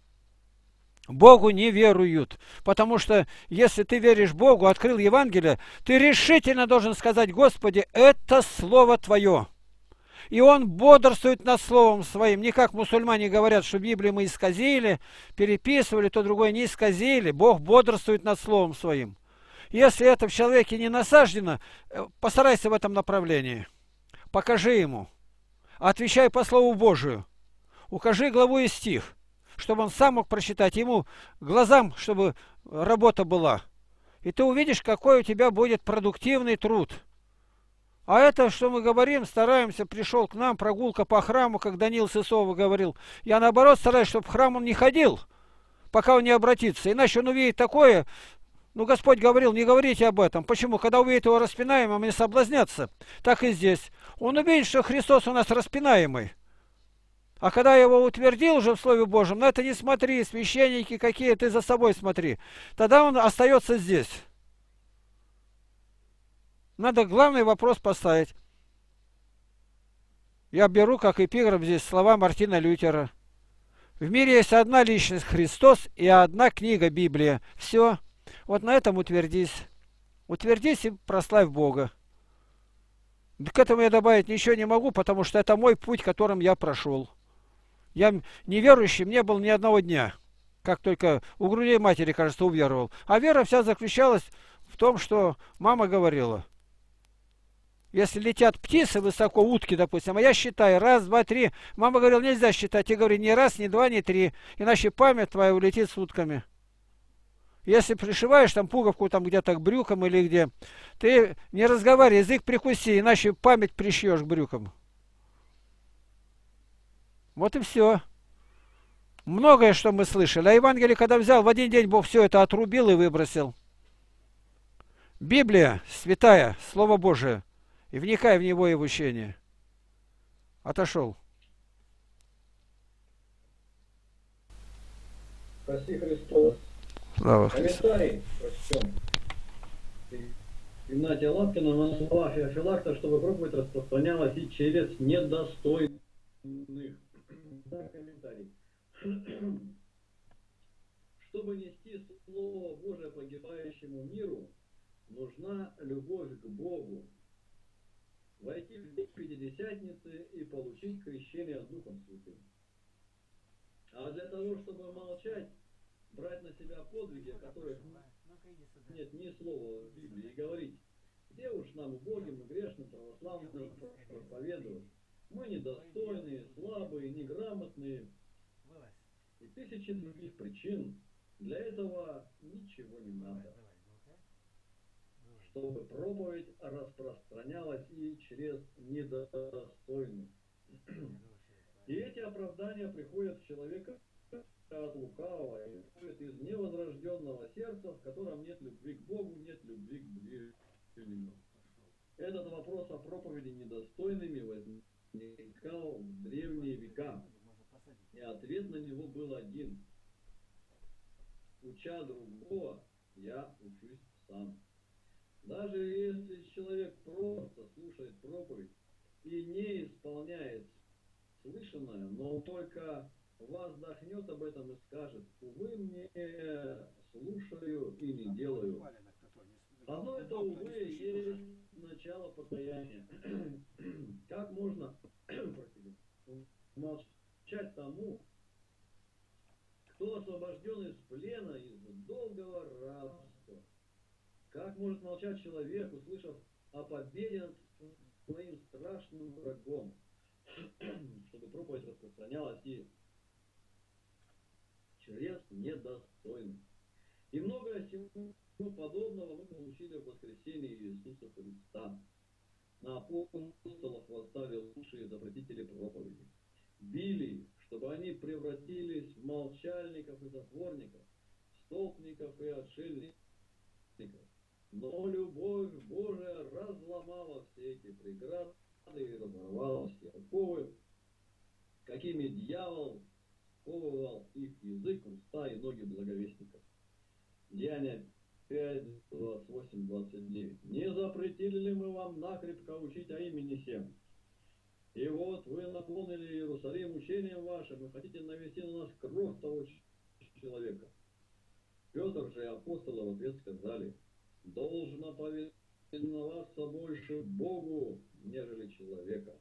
Богу не веруют. Потому что, если ты веришь Богу, открыл Евангелие, ты решительно должен сказать: Господи, это Слово Твое. И он бодрствует над Словом Своим. Не как мусульмане говорят, что Библию мы исказили, переписывали, то другое не исказили. Бог бодрствует над Словом Своим. Если это в человеке не насаждено, постарайся в этом направлении. Покажи ему. Отвечай по Слову Божию. Укажи главу и стих, чтобы он сам мог прочитать. Ему глазам, чтобы работа была. И ты увидишь, какой у тебя будет продуктивный труд. А это, что мы говорим, стараемся, пришел к нам, прогулка по храму, как Даниил Сысоева говорил. Я наоборот стараюсь, чтобы в храм он не ходил, пока он не обратится. Иначе он увидит такое. Ну, Господь говорил, не говорите об этом. Почему? Когда увидит его распинаемым, и соблазнятся. Так и здесь. Он увидит, что Христос у нас распинаемый. А когда я его утвердил уже в Слове Божьем, на это не смотри, священники какие, ты за собой смотри. Тогда он остается здесь. Надо главный вопрос поставить. Я беру как эпиграф здесь слова Мартина Лютера. В мире есть одна личность Христос и одна книга Библия. Все. Вот на этом утвердись. Утвердись и прославь Бога. К этому я добавить ничего не могу, потому что это мой путь, которым я прошел. Я неверующим не был ни одного дня. Как только у грудей матери, кажется, уверовал. А вера вся заключалась в том, что мама говорила. Если летят птицы высоко, утки, допустим, а я считаю, раз, два, три. Мама говорила, нельзя считать. Я говорю, ни раз, ни два, ни три. Иначе память твоя улетит с утками. Если пришиваешь там пуговку там где-то к брюкам или где, ты не разговаривай, язык прикуси, иначе память пришьешь к брюкам. Вот и все. Многое, что мы слышали. А Евангелие, когда взял, в один день Бог все это отрубил и выбросил. Библия, святая, Слово Божие. И вникай в него и в учение. Отошел. Спаси Христос. Слава Христу. Комментарий прочтем. Игнатия Лапкина на словах Феофилакта, чтобы проповедь распространялась и через недостойных. Так, комментарий. Чтобы нести Слово Божие погибающему миру, нужна любовь к Богу. Войти в день Пятидесятницы и получить крещение с Духом Святым. А для того, чтобы молчать, брать на себя подвиги, о которых нет ни слова в Библии, и говорить, где уж нам убогим и грешным православным проповедовать. Мы недостойные, слабые, неграмотные и тысячи других причин. Для этого ничего не надо. Чтобы проповедь распространялась и через недостойных. И эти оправдания приходят в человека от лукавого, и приходят из невозрожденного сердца, в котором нет любви к Богу, нет любви к ближнему. Этот вопрос о проповеди недостойными возникал в древние века, и ответ на него был один. Уча другого, я учусь сам. Даже если человек просто слушает проповедь и не исполняет слышанное, но только вас вдохнет об этом и скажет: увы, мне слушаю и не делаю. Одно это, увы, есть начало покаяния. Как можно простите, молчать тому, кто освобожден из плена, из долгого рабства? Как может молчать человек, услышав о победе над своим страшным врагом, чтобы проповедь распространялась и чрез недостойных? И многое всему подобного мы получили в воскресении Иисуса Христа. На апостолов восстали лучшие запретители проповеди. Били, чтобы они превратились в молчальников и затворников, столпников и отшельников. Но любовь Божия разломала все эти преграды и разорвала все оковы, какими дьявол сковывал их язык, уста и ноги благовестников. Деяния 5, 28, 29. Не запретили ли мы вам накрепко учить о имени Сем? И вот вы наполнили Иерусалим учением вашим и хотите навести на нас кровь того человека. Петр же и апостолы в ответ сказали: должно повиноваться больше Богу, нежели человека.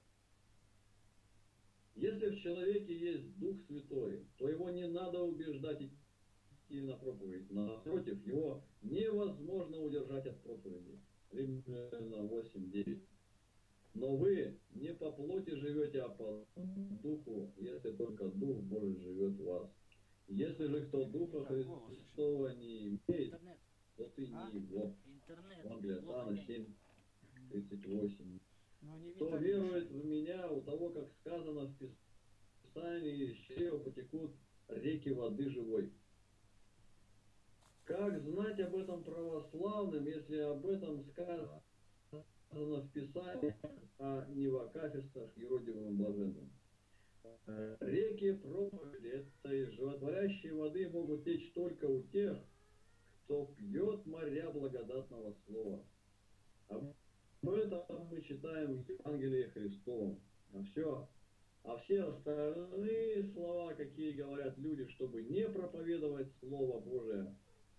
Если в человеке есть Дух Святой, то его не надо убеждать идти на проповедь. Напротив, его невозможно удержать от проповеди. Римлянам 8:9. Но вы не по плоти живете, а по Духу, если только Дух Божий живет в вас. Если же кто Духа Христова не имеет, то ты не его. Евангелие от Иоанна 7:38. Кто верует в меня, у того, как сказано в Писании, из чрева потекут реки воды живой. Как знать об этом православным, если об этом сказано в Писании, а не в акафистах юродивым блаженным? Реки проповеди этой животворящей воды могут течь только у тех, кто пьет моря благодатного слова. Об этом мы читаем в Евангелии Христовом. А все остальные слова, какие говорят люди, чтобы не проповедовать Слово Божие,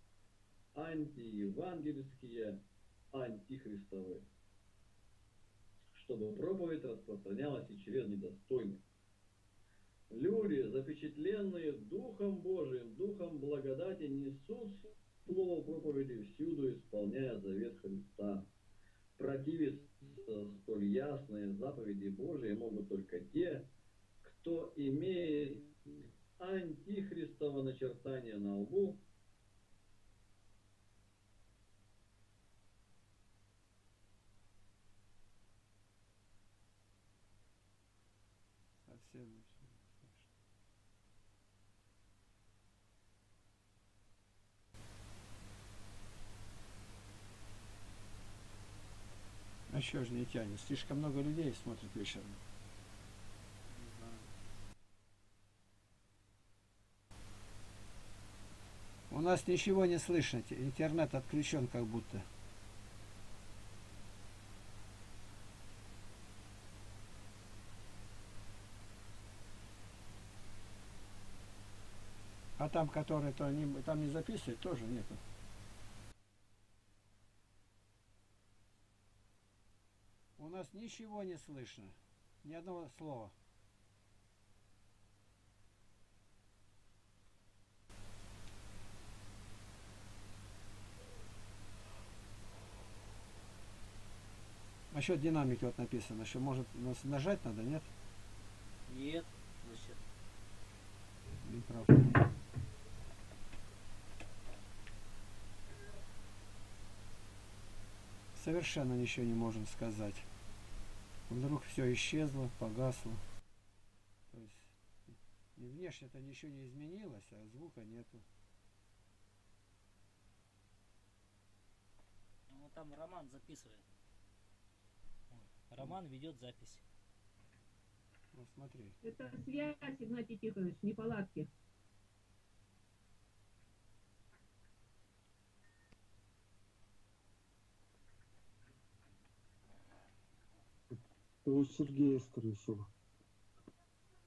антиевангельские, антихристовые, чтобы проповедь распространялась и через недостойных. Люди, запечатленные Духом Божиим, Духом благодати, несут слово проповеди всюду, исполняя завет Христа. Противиться столь ясные заповеди Божии могут только те, кто имеет антихристово начертание на лбу, Совсем. А что же не тянет? Слишком много людей смотрит вечером. У нас ничего не слышно. Интернет отключен как будто. А там, который там не записывает, тоже нету. У нас ничего не слышно. Ни одного слова. А счет динамики вот написано, что может нажать надо, нет? Нет, значит. Неправда. Совершенно ничего не можем сказать. Вдруг все исчезло, погасло. То есть и внешне-то ничего не изменилось, а звука нету. Ну там Роман записывает. Роман ведет запись. Ну смотри. Это связь, Игнатий Тихонович, неполадки. Это у Сергея, скорее всего.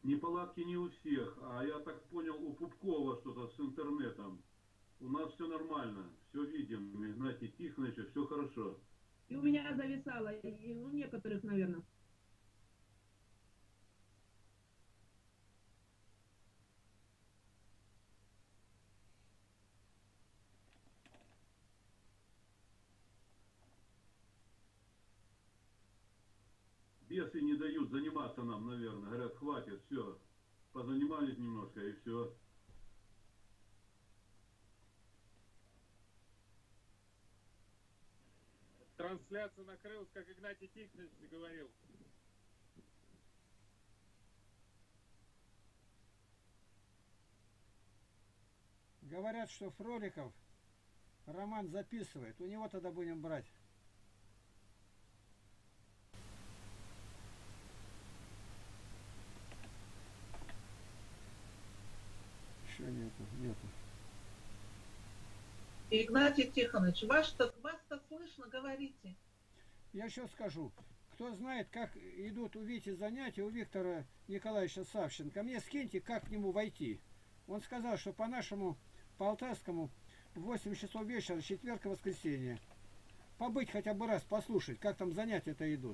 Неполадки не у всех, а я так понял, у Пупкова что-то с интернетом. У нас все нормально, все видим, Игнатий Тихонович, все хорошо. И у меня зависало, и у некоторых, наверное. Бесы не дают заниматься нам, наверное. Говорят, хватит, все. Позанимались немножко и все. Трансляция накрылась, как Игнатий Тихонович говорил. Говорят, что Фроликов Роман записывает. У него тогда будем брать. Еще нету. Игнатий Тихонович, вас-то слышно, говорите. Я еще скажу. Кто знает, как идут у Вити занятия, у Виктора Николаевича Савченко, мне скиньте, как к нему войти. Он сказал, что по нашему, по алтайскому, в 8 часов вечера, четверг и воскресенье. Побыть хотя бы раз, послушать, как там занятия-то идут.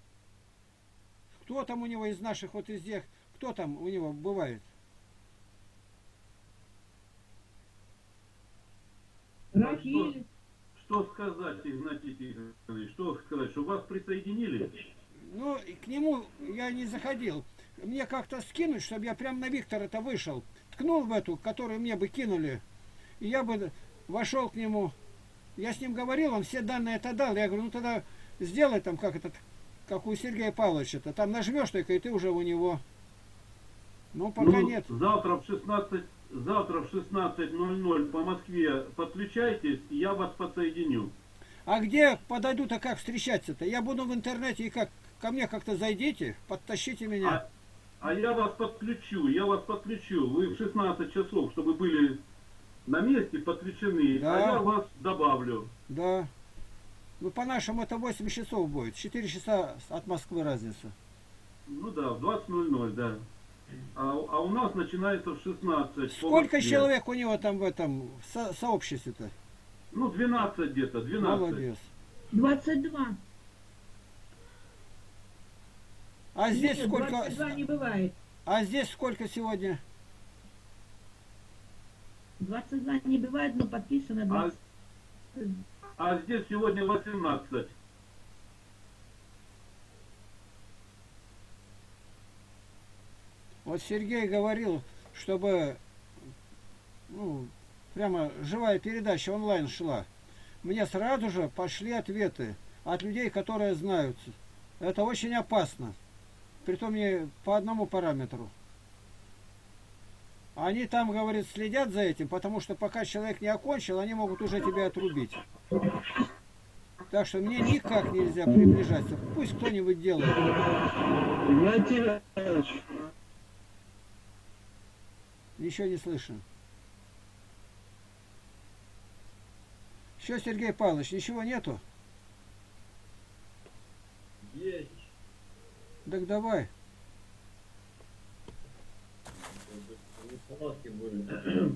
Кто там у него из наших, вот из тех, кто там у него бывает? Рахиль. Что сказать, Игнатий Тихонович, что сказать, что вас присоединили? Ну, и к нему я не заходил. Мне как-то скинуть, чтобы я прям на Виктора-то вышел. Ткнул в эту, которую мне бы кинули. И я бы вошел к нему. Я с ним говорил, он все данные это дал. Я говорю, ну тогда сделай там, как у Сергея Павловича-то. Там нажмешь только, и ты уже у него. Ну, пока нет. Завтра в 16:00 по Москве подключайтесь, и я вас подсоединю. А где подойду-то, как встречаться-то? Я буду в интернете, и как ко мне как-то зайдите, подтащите меня. А я вас подключу. Вы в 16 часов, чтобы были на месте подключены, да. А я вас добавлю. Да. Ну, по-нашему это 8 часов будет. 4 часа от Москвы разница. Ну да, в 20:00, да. А у нас начинается в 16. Сколько человек у него там в этом сообществе-то? Ну, 12 где-то, 12. Молодец. 22. А здесь Нет, сколько? 22 не бывает. А здесь сколько сегодня? 22 не бывает, но подписано 20. А здесь сегодня 18. Вот Сергей говорил, чтобы прямо живая передача онлайн шла. Мне сразу же пошли ответы от людей, которые знают. Это очень опасно. Притом не по одному параметру. Они там, говорит, следят за этим, потому что пока человек не окончил, они могут уже тебя отрубить. Так что мне никак нельзя приближаться. Пусть кто-нибудь делает. Еще не слышно. Еще, Сергей Павлович, ничего нету? Есть. Так давай. Неполадки были.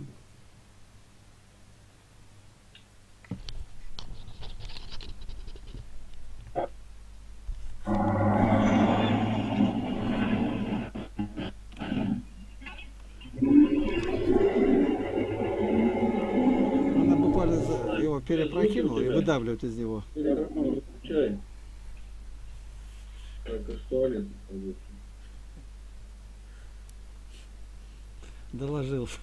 Она буквально его перепрокинула и выдавливает из него. Чай. Как из туалета. Доложился.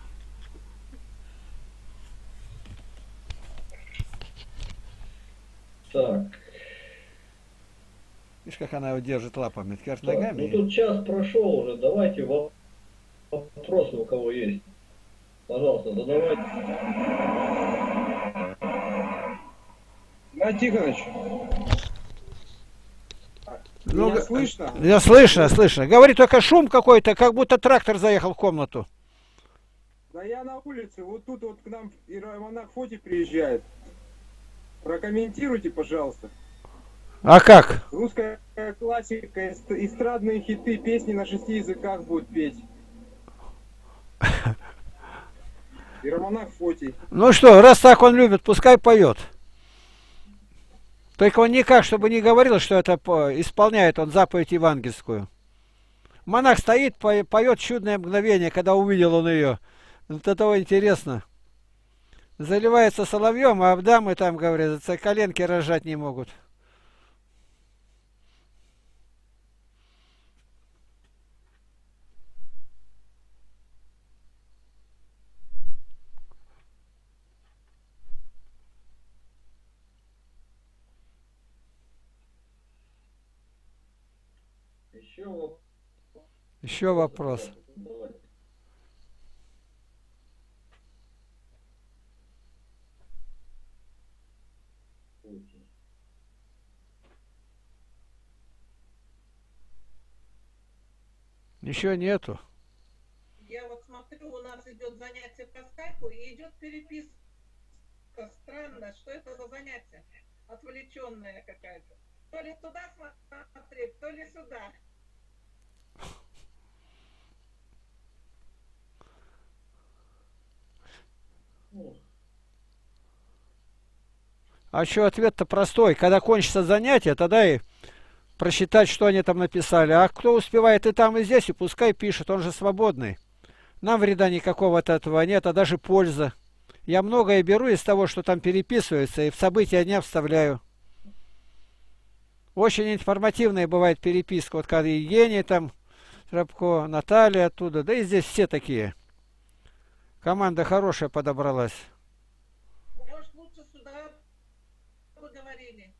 Так. Видишь, как она его держит лапами, теперь Так, ногами. ну тут час прошел уже. Давайте вопросы у кого есть. Пожалуйста, задавайте. Игнатий Тихонович, Ну, меня слышно? я слышно. Говорит, только шум какой-то, как будто трактор заехал в комнату. Да я на улице, вот тут вот к нам иеромонах Фотий приезжает. Прокомментируйте, пожалуйста. А как? Русская классика, эстрадные хиты, песни на 6 языках будет петь. Иеромонах Фотий. Ну что, раз так он любит, пускай поет. Только он никак, чтобы не говорил, что это исполняет он заповедь евангельскую. Монах стоит, поет «Чудное мгновение», когда увидел он ее. Вот это интересно. Заливается соловьем, а дамы там, говорят, коленки разжать не могут. Еще вопрос. Еще нету. Я вот смотрю, у нас идет занятие по скайпу и идет переписка. Странно, что это за занятие? Отвлеченная какая-то. То ли туда смотреть, то ли сюда. А что, ответ-то простой. Когда кончится занятие, тогда и прочитать, что они там написали. А кто успевает и там, и здесь, и пускай пишет, он же свободный. Нам вреда никакого от этого нет, а даже польза. Я многое беру из того, что там переписывается, и в события дня вставляю. Очень информативная бывает переписка. Вот когда Евгений там, Рабко, Наталья оттуда, да и здесь все такие. Команда хорошая подобралась. Может, лучше сюда поговорили.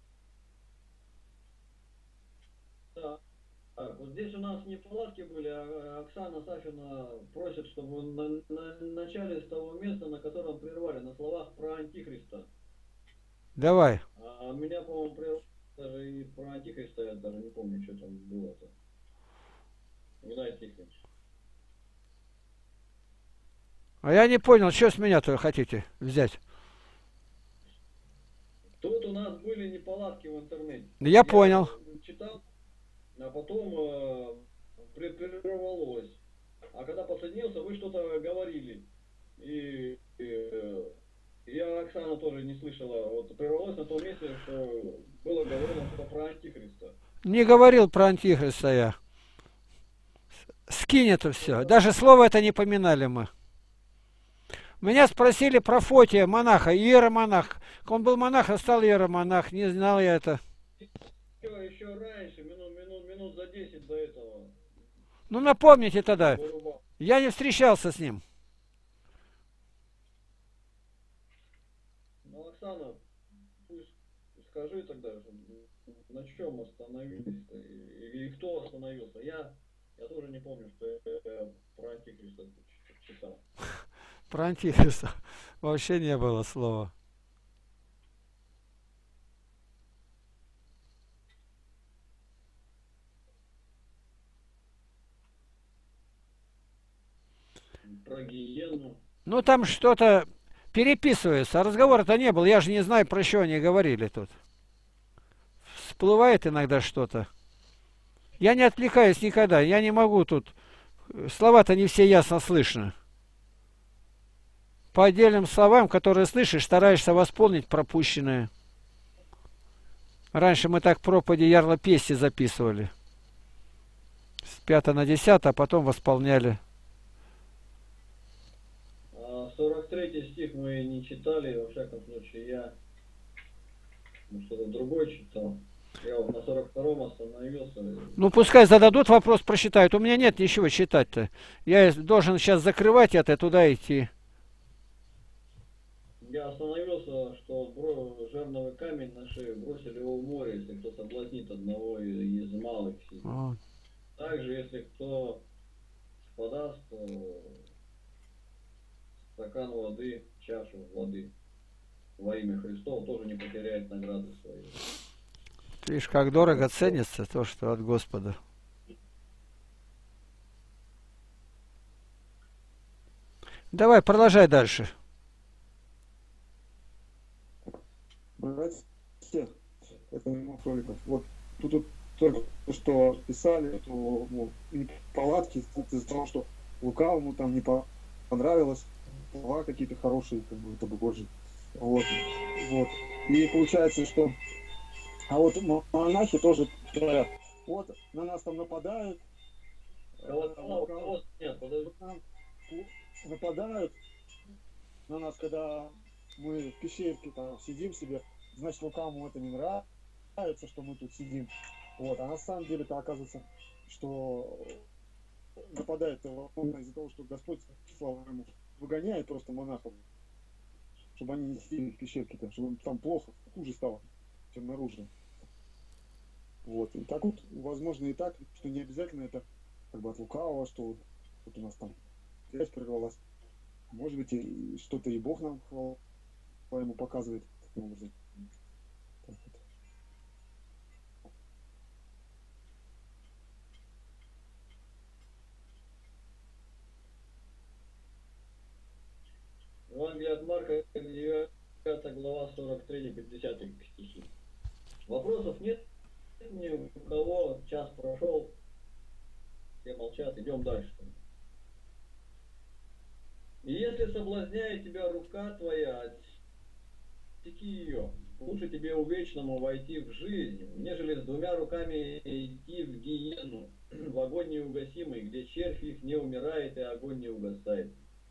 Да. Так, вот здесь у нас не палатки были, а Оксана Сафина просит, чтобы начали с того места, на котором прервали, на словах про Антихриста. Давай. А меня, по-моему, прервали даже и про Антихриста, я даже не помню, что там было-то. Геннадий Тихонович. А я не понял, что с меня-то хотите взять? Тут у нас были неполадки в интернете. Я понял. Читал, а потом прервалось. А когда подсоединился, вы что-то говорили. И я Оксана тоже не слышала. Вот прервалось на том месте, что было говорено про Антихриста. Не говорил про Антихриста я. Скинь это все. Даже слово это не поминали мы. Меня спросили про Фотия, монаха, иеромонах. Он был монах, а стал иеромонах. Не знал я это. Еще раньше, минут за 10 до этого. Ну напомните тогда. Я не встречался с ним. Ну, Оксана, пусть скажи тогда, на чем остановились-то и кто остановился. Я тоже не помню, что я про Антихриста читал. Про Антихриста вообще не было слова. Про гиену. Ну там что-то переписывается, а разговора-то не было. Я же не знаю, про что они говорили тут. Всплывает иногда что-то. Я не отвлекаюсь никогда. Я не могу тут. Слова-то не все ясно слышно. По отдельным словам, которые слышишь, стараешься восполнить пропущенное. Раньше мы так проповеди Ярла Пести записывали. С 5 на 10, а потом восполняли. 43 стих мы не читали, во всяком случае я что-то другое читал. Я вот на 42-м остановился. Ну пускай зададут вопрос, прочитают. У меня нет ничего читать-то. Я должен сейчас закрывать это и туда идти. Я остановился, что жертвенный камень на шею бросили его в море, если кто соблазнит одного из малых. Также, если кто подаст стакан воды, чашу воды во имя Христова, тоже не потеряет награды своей. Видишь, как дорого ценится то, что от Господа. Давай, продолжай дальше. Братья, это немного кроликов. Вот тут только что писали, что ну, палатки из-за того, что лукавому там не понравилось, слова какие-то хорошие, как бы это бы Божьи. Вот. Вот. И получается, что а вот монахи тоже говорят, вот на нас там нападают, Нет, подожди. нападают на нас, когда мы в пещерке там сидим себе, значит, лукавому это не нравится, что мы тут сидим. Вот. А на самом деле-то оказывается, что нападает из-за того, что Господь, слава ему, выгоняет просто монахов, чтобы они не сидели в пещерке, чтобы им там плохо, хуже стало, чем наружу. Вот. И так вот, возможно, и так, что не обязательно это как бы от лукавого, что вот у нас там связь прервалась. Может быть, и что-то и Бог нам ему показывает таким образом. Так вот. Евангелие от Марка, 9 глава, 43-50 стихи. Вопросов нет ни у кого, час прошел, все молчат, идем дальше. И если соблазняет тебя рука твоя, отсеки ее. Лучше тебе увечному войти в жизнь, нежели с двумя руками идти в гиену, в огонь неугасимый, где червь их не умирает и огонь не угасает.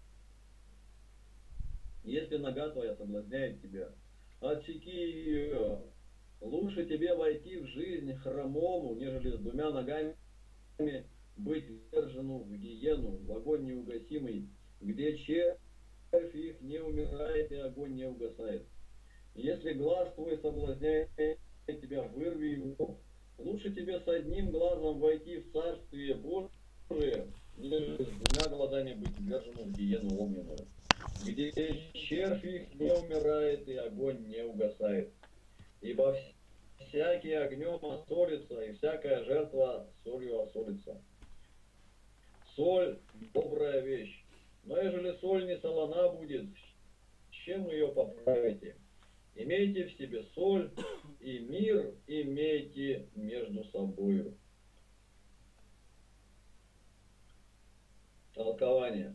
Если нога твоя соблазняет тебя, отсеки ее. Лучше тебе войти в жизнь хромому, нежели с двумя ногами быть ввержену в гиену, в огонь неугасимый, где червь их не умирает и огонь не угасает. Если глаз твой соблазняет тебя, вырви его. Лучше тебе с одним глазом войти в Царствие Божие, нежели с двумя глазами быть ввержену в гиену огненную, где червь их не умирает и огонь не угасает. Ибо всякий огнем осолится, и всякая жертва солью осолится. Соль – добрая вещь, но ежели соль не солона будет, чем ее поправите? Имейте в себе соль, и мир имейте между собою. Толкование.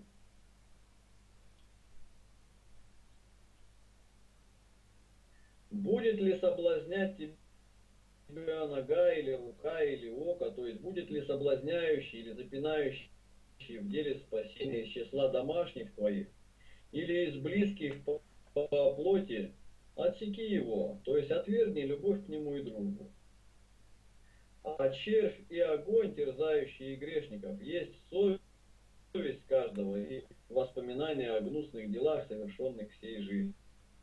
Будет ли соблазнять тебя нога или рука или око, то есть будет ли соблазняющий или запинающий в деле спасения из числа домашних твоих или из близких по плоти, отсеки его, то есть отвергни любовь к нему и дружбу. А червь и огонь, терзающие грешников, есть совесть каждого и воспоминания о гнусных делах, совершенных всей жизни.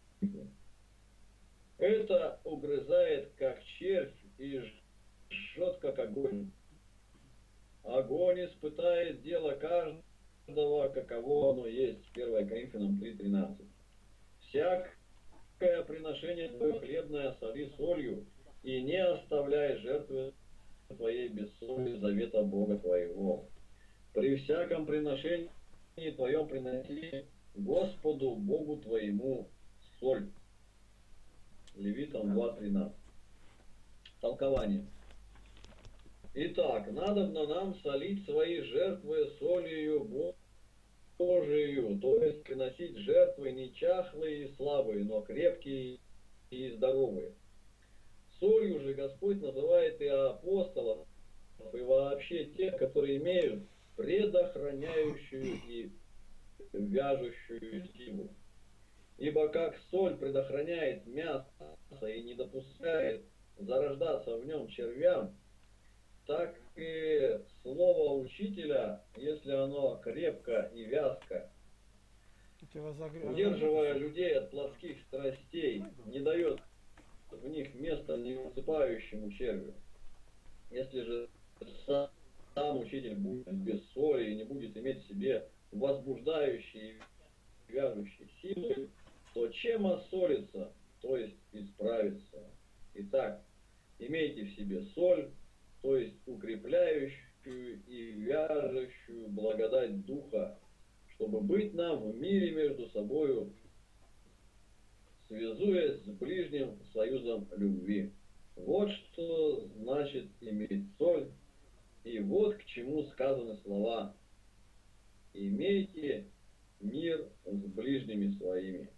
Это угрызает, как червь, и жжет, как огонь. Огонь испытает дело каждого, каково оно есть. 1 Коринфянам 3:13. Всякое приношение твое хлебное соли солью, и не оставляй жертвы твоей без соли завета Бога твоего. При всяком приношении твоем приноси Господу Богу твоему соль. Левитам 2:13. Толкование. Итак, надобно нам солить свои жертвы солью Божию, то есть приносить жертвы не чахлые и слабые, но крепкие и здоровые. Солью же Господь называет и апостолов, и вообще тех, которые имеют предохраняющую и вяжущую силу. Ибо как соль предохраняет мясо и не допускает зарождаться в нем червям, так и слово учителя, если оно крепко и вязко, удерживая людей от плотских страстей, не дает в них места неусыпающему червю. Если же сам учитель будет без соли и не будет иметь в себе возбуждающие и вяжущие силы, то чем осолиться, то есть исправиться. Итак, имейте в себе соль, то есть укрепляющую и вяжущую благодать Духа, чтобы быть нам в мире между собою, связуясь с ближним союзом любви. Вот что значит иметь соль, и вот к чему сказаны слова: имейте мир с ближними своими.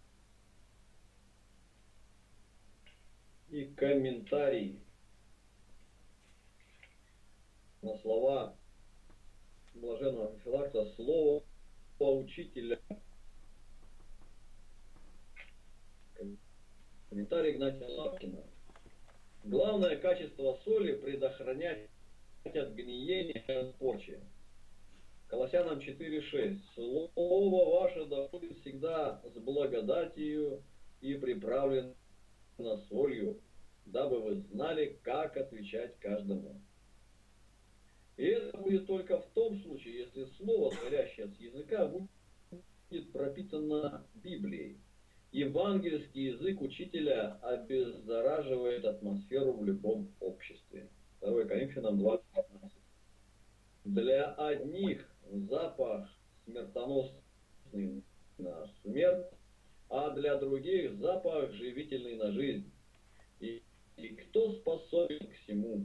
И комментарий на слова блаженного Феофилакта: слово учителя. Комментарий Игнатия Лапкина. Главное качество соли — предохранять от гниения и от порчи. Колоссянам 4:6. Слово ваше да будет всегда с благодатью и приправлено солью, дабы вы знали, как отвечать каждому. И это будет только в том случае, если слово, исходящее с языка, будет пропитано Библией. Евангельский язык учителя обеззараживает атмосферу в любом обществе. 2 Коринфянам 2:15. Для одних запах смертоносный на смерть, а для других запах живительный на жизнь. И кто способен к всему?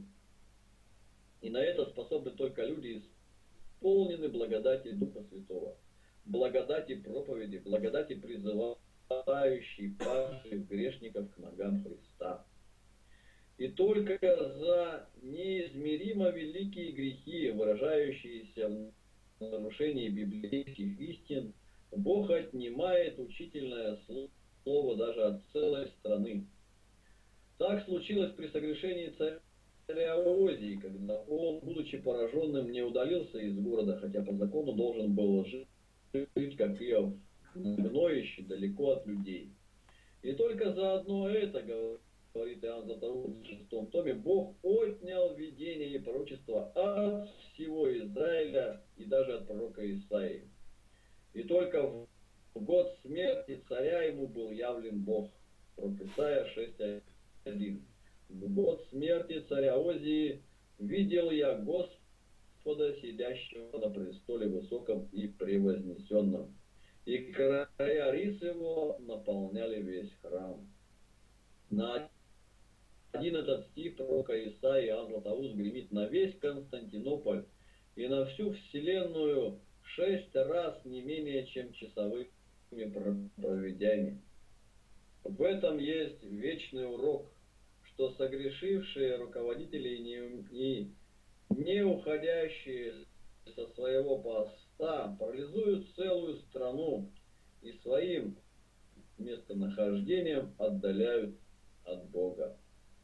И на это способны только люди, исполнены благодати Духа Святого, благодати проповеди, благодати призывающей павших грешников к ногам Христа. И только за неизмеримо великие грехи, выражающиеся в нарушении библейских истин, Бог отнимает учительное слово даже от целой страны. Так случилось при согрешении царя Иозии, когда он, будучи пораженным, не удалился из города, хотя по закону должен был жить, как Иов, гноище, далеко от людей. И только за одно это, говорит Иоанн Златоуст в 6 томе, Бог отнял видение и пророчество от всего Израиля и даже от пророка Исаии. И только в год смерти царя ему был явлен Бог. Пророк Исаия 6:1. В год смерти царя Озии видел я Господа, сидящего на престоле высоком и превознесенном, и края рис его наполняли весь храм. На один этот стих пророка Исаии Иоанн Златоуст гремит на весь Константинополь и на всю вселенную 6 раз не менее чем часовыми проповедями. В этом есть вечный урок, что согрешившие руководители и не уходящие со своего поста парализуют целую страну и своим местонахождением отдаляют от Бога,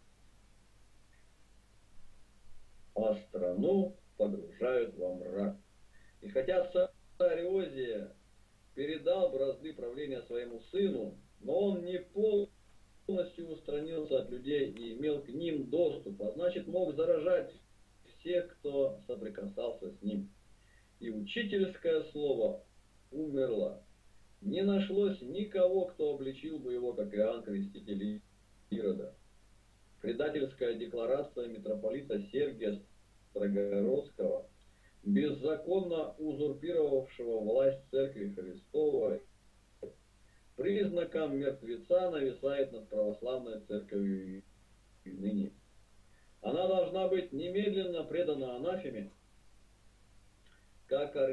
а страну погружают во мрак. И хотя царь Иозия передал бразды правления своему сыну, но он не полностью устранился от людей и имел к ним доступ, а значит мог заражать всех, кто соприкасался с ним. И учительское слово умерло. Не нашлось никого, кто обличил бы его, как Иоанн Креститель Ирода. Предательская декларация митрополита Сергия Строгородского, беззаконно узурпировавшего власть Церкви Христовой, признаком мертвеца нависает над православной церковью и ныне. Она должна быть немедленно предана анафеме, как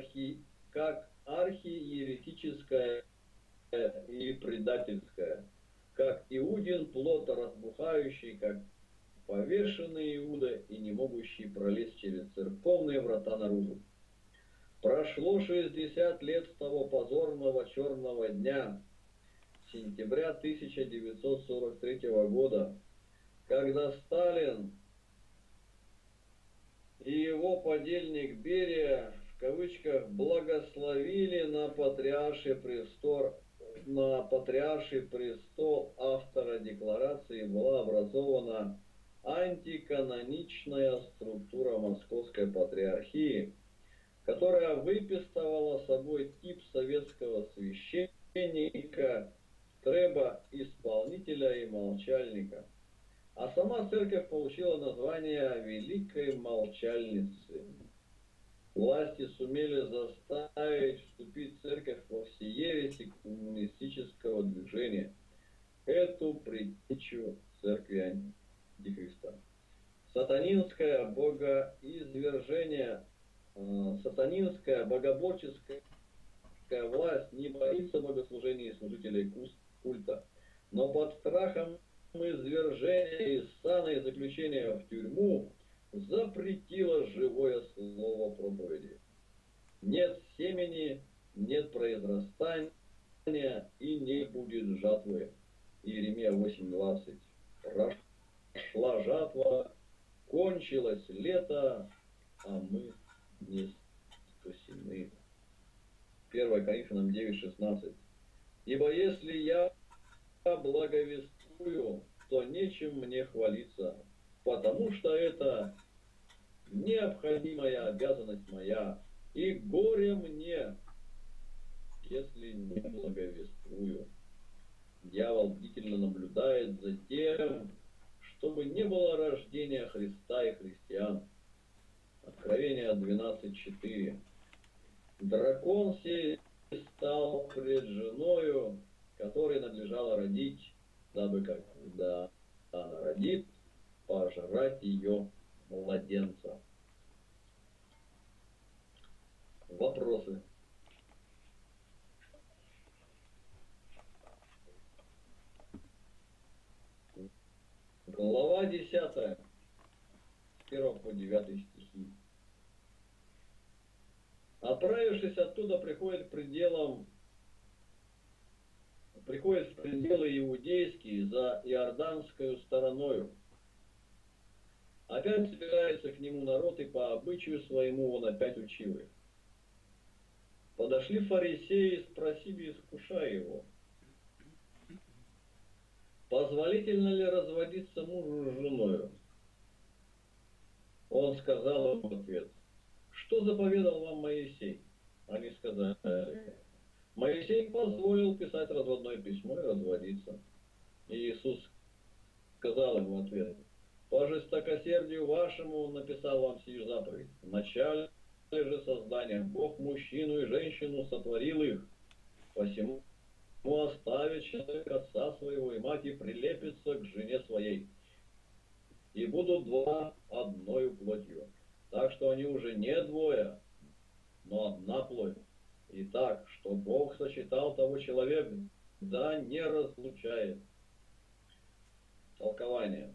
архиеретическая и предательская, как Иудин, плотно разбухающий, как повешенный Иуда и не могущий пролезть через церковные врата наружу. Прошло 60 лет с того позорного черного дня, сентября 1943 года, когда Сталин и его подельник Берия в кавычках благословили на патриарший престол автора декларации была образована антиканоничная структура Московской патриархии, которая выписывала собой тип советского священника, треба, исполнителя и молчальника. А сама церковь получила название Великой Молчальницы. Власти сумели заставить вступить церковь во все ереси коммунистического движения. Эту предтечу церкви Антихриста. Сатанинское богоизвержение, сатанинская богоборческая власть не боится богослужения и служителей культа, но под страхом извержения из сана и заключения в тюрьму запретила живое слово проповеди. Нет семени, нет произрастания и не будет жатвы. Иеремия 8:20. Прошла жатва, кончилось лето, а мы не спасены. 1 Коринфянам 9:16. Ибо если я благовествую, то нечем мне хвалиться, потому что это необходимая обязанность моя, и горе мне, если не благовествую. Дьявол бдительно наблюдает за тем, чтобы не было рождения Христа и христиан. Откровение 12:4. Дракон сей стал пред женою, которой надлежало родить, дабы когда она родит, пожрать ее младенца. Вопросы? Глава 10. С 1 по 9 стихи. Отправившись оттуда, приходит в пределы иудейские за иорданскую стороною. Опять собирается к нему народ, и по обычаю своему он опять учил их. Подошли фарисеи и спросили, искушая его: позволительно ли разводиться мужу с женою? Он сказал им в ответ: что заповедал вам Моисей? Они сказали: Моисей позволил писать разводное письмо и разводиться. И Иисус сказал им в ответ: по жестокосердию вашему он написал вам сию заповедь. В начале же создания Бог мужчину и женщину сотворил их. Посему оставит человек отца своего и мать и прилепится к жене своей. И будут два одною плотью. Так что они уже не двое, но одна плоть. И так, что Бог сочетал, того человек да не разлучает. Толкование.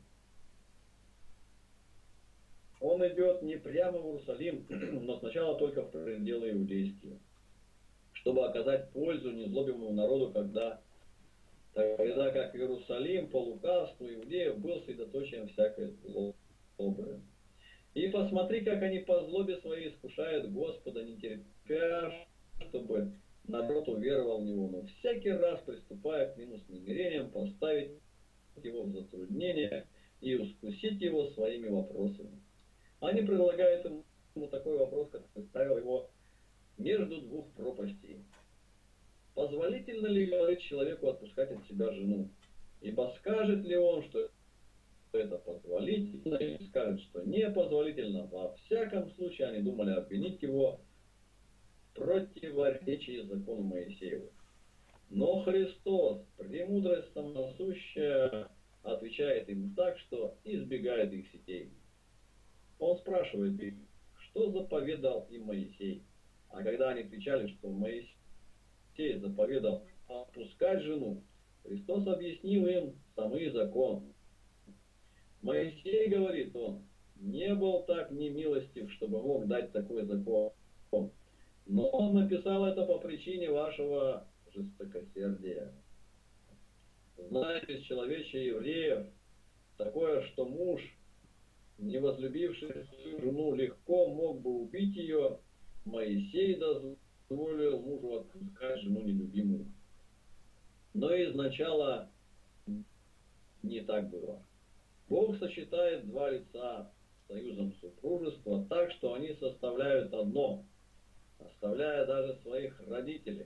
Он идет не прямо в Иерусалим, но сначала только в пределы иудейские, чтобы оказать пользу незлобивому народу, тогда как Иерусалим по лукавству иудеев был средоточием всякой злобы. И посмотри, как они по злобе своей искушают Господа, не терпя, чтобы народ уверовал в Него, но всякий раз, приступая к нему с намерением поставить его в затруднение и искусить его своими вопросами. Они предлагают ему такой вопрос, как ставил его между двух пропастей. Позволительно ли, говорит, человеку отпускать от себя жену? Ибо скажет ли он, что это позволительно, или скажет, что не позволительно? Во всяком случае, они думали обвинить его в противоречии закону Моисееву. Но Христос, премудрость самосущая, отвечает им так, что избегает их сетей. Он спрашивает их, что заповедал им Моисей. А когда они отвечали, что Моисей заповедал отпускать жену, Христос объяснил им самый закон. Моисей, говорит он, не был так немилостив, чтобы мог дать такой закон. Но он написал это по причине вашего жестокосердия. Знаете, человечье евреев такое, что муж, не возлюбивший свою жену, легко мог бы убить ее. Моисей дозволил мужу отпускать жену нелюбимую. Но изначально не так было. Бог сочетает два лица союзом супружества так, что они составляют одно, оставляя даже своих родителей.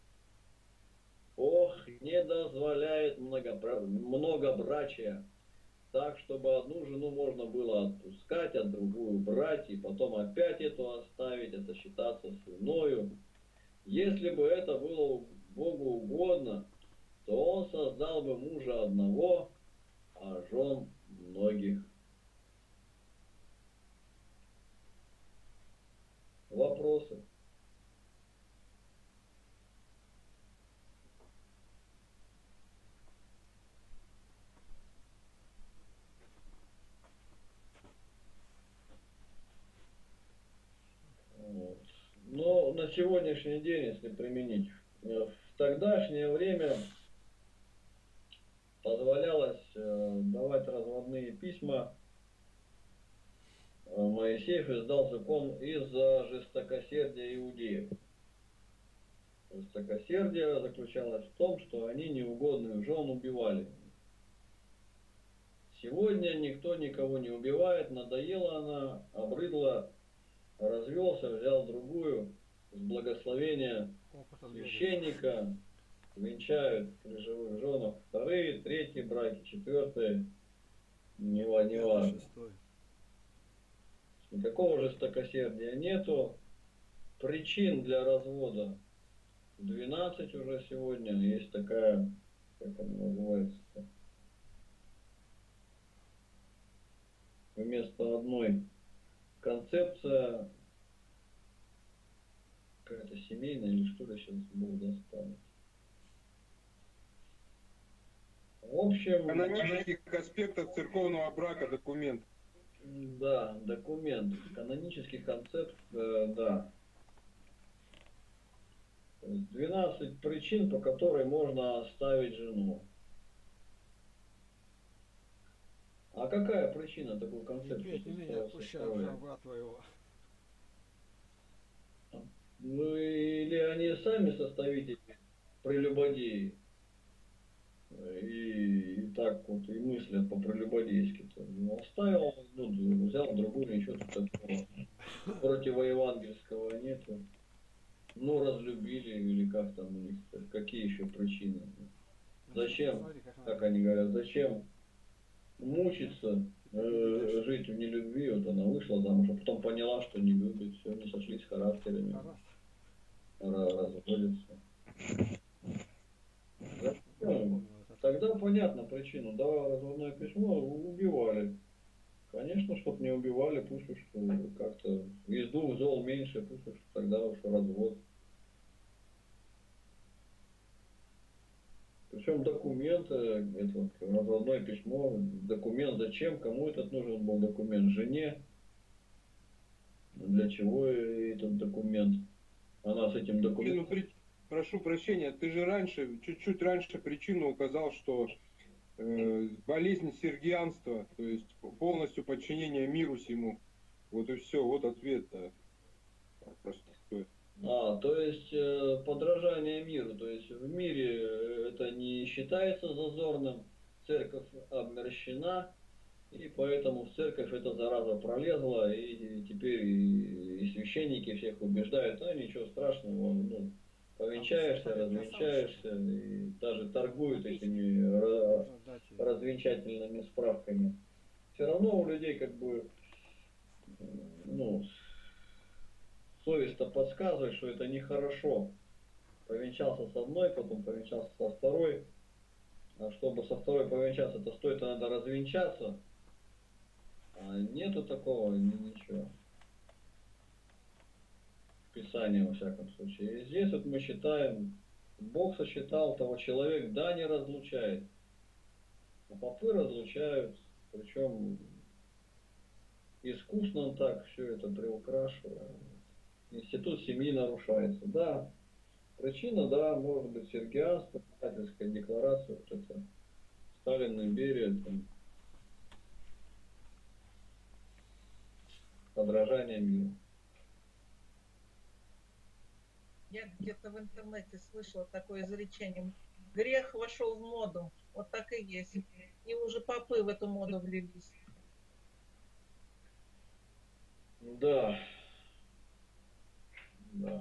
Бог не дозволяет многобрачия, так, чтобы одну жену можно было отпускать, а другую брать, и потом опять эту оставить, это считаться с иною. Если бы это было Богу угодно, то Он создал бы мужа одного, а жен многих. Вопросы? Вот. Но на сегодняшний день, если применить, в тогдашнее время позволялось давать разводные письма. Моисеев издал закон из-за жестокосердия иудеев. Жестокосердие заключалось в том, что они неугодных жен убивали. Сегодня никто никого не убивает, надоела она, обрыдла, развелся, взял другую, с благословения священника, венчают при живых женах вторые, третьи браки, четвертые, не важно. Никакого жестокосердия нету. Причин для развода 12 уже сегодня. Есть такая, как она называется-то? Вместо одной концепция какая-то семейная или что ли, сейчас Бог достанет. В общем... Канонических аспектов церковного брака документ. Да, документ. Канонический концепт, да. 12 причин, по которой можно оставить жену. А какая причина такой концепции? Не меня отпущают раба твоего. Ну или они сами составители прелюбодеи. И так вот и мыслят по-прелюбодейски-то. Ну, оставил, ну, взял другую, ничего тут такого противоевангельского нету. Ну, разлюбили, или как там у них, какие еще причины. Зачем, как они говорят, зачем мучиться, жить в нелюбви, вот она вышла замуж, а потом поняла, что не любит, все, не сошлись характерами, разводятся. Тогда понятно причину. Давал разводное письмо, убивали. Конечно, чтоб не убивали, пусть уж как-то из двух зол меньше, пусть уж тогда уж развод. Причем документ, это разводное письмо, документ зачем, кому этот нужен был документ, жене, для чего этот документ, она с этим документом... Прошу прощения, ты же раньше, чуть-чуть раньше причину указал, что болезнь сергианства, то есть полностью подчинение миру сему. Вот и все, вот ответ-то. То есть подражание миру, то есть в мире это не считается зазорным, церковь обмерщена, и поэтому в церковь эта зараза пролезла, и теперь и священники всех убеждают, ничего страшного, ну, повенчаешься, развенчаешься, и даже торгуют этими развенчательными справками. Все равно у людей как бы, ну, совесть-то подсказывает, что это нехорошо. Повенчался с одной, потом повенчался со второй. А чтобы со второй повенчаться, то стоит, надо развенчаться. А нету такого, ничего. Писание, во всяком случае. И здесь вот мы считаем, Бог сосчитал того человек, да, не разлучает. А попы разлучают, причем искусно так все это приукрашивая. Институт семьи нарушается. Да, причина, да, может быть сергианство, предательская декларация, вот это Сталин и Берия, там, подражание миру. Я где-то в интернете слышала такое изречение. Грех вошел в моду. Вот так и есть. И уже попы в эту моду влились. Да. Да.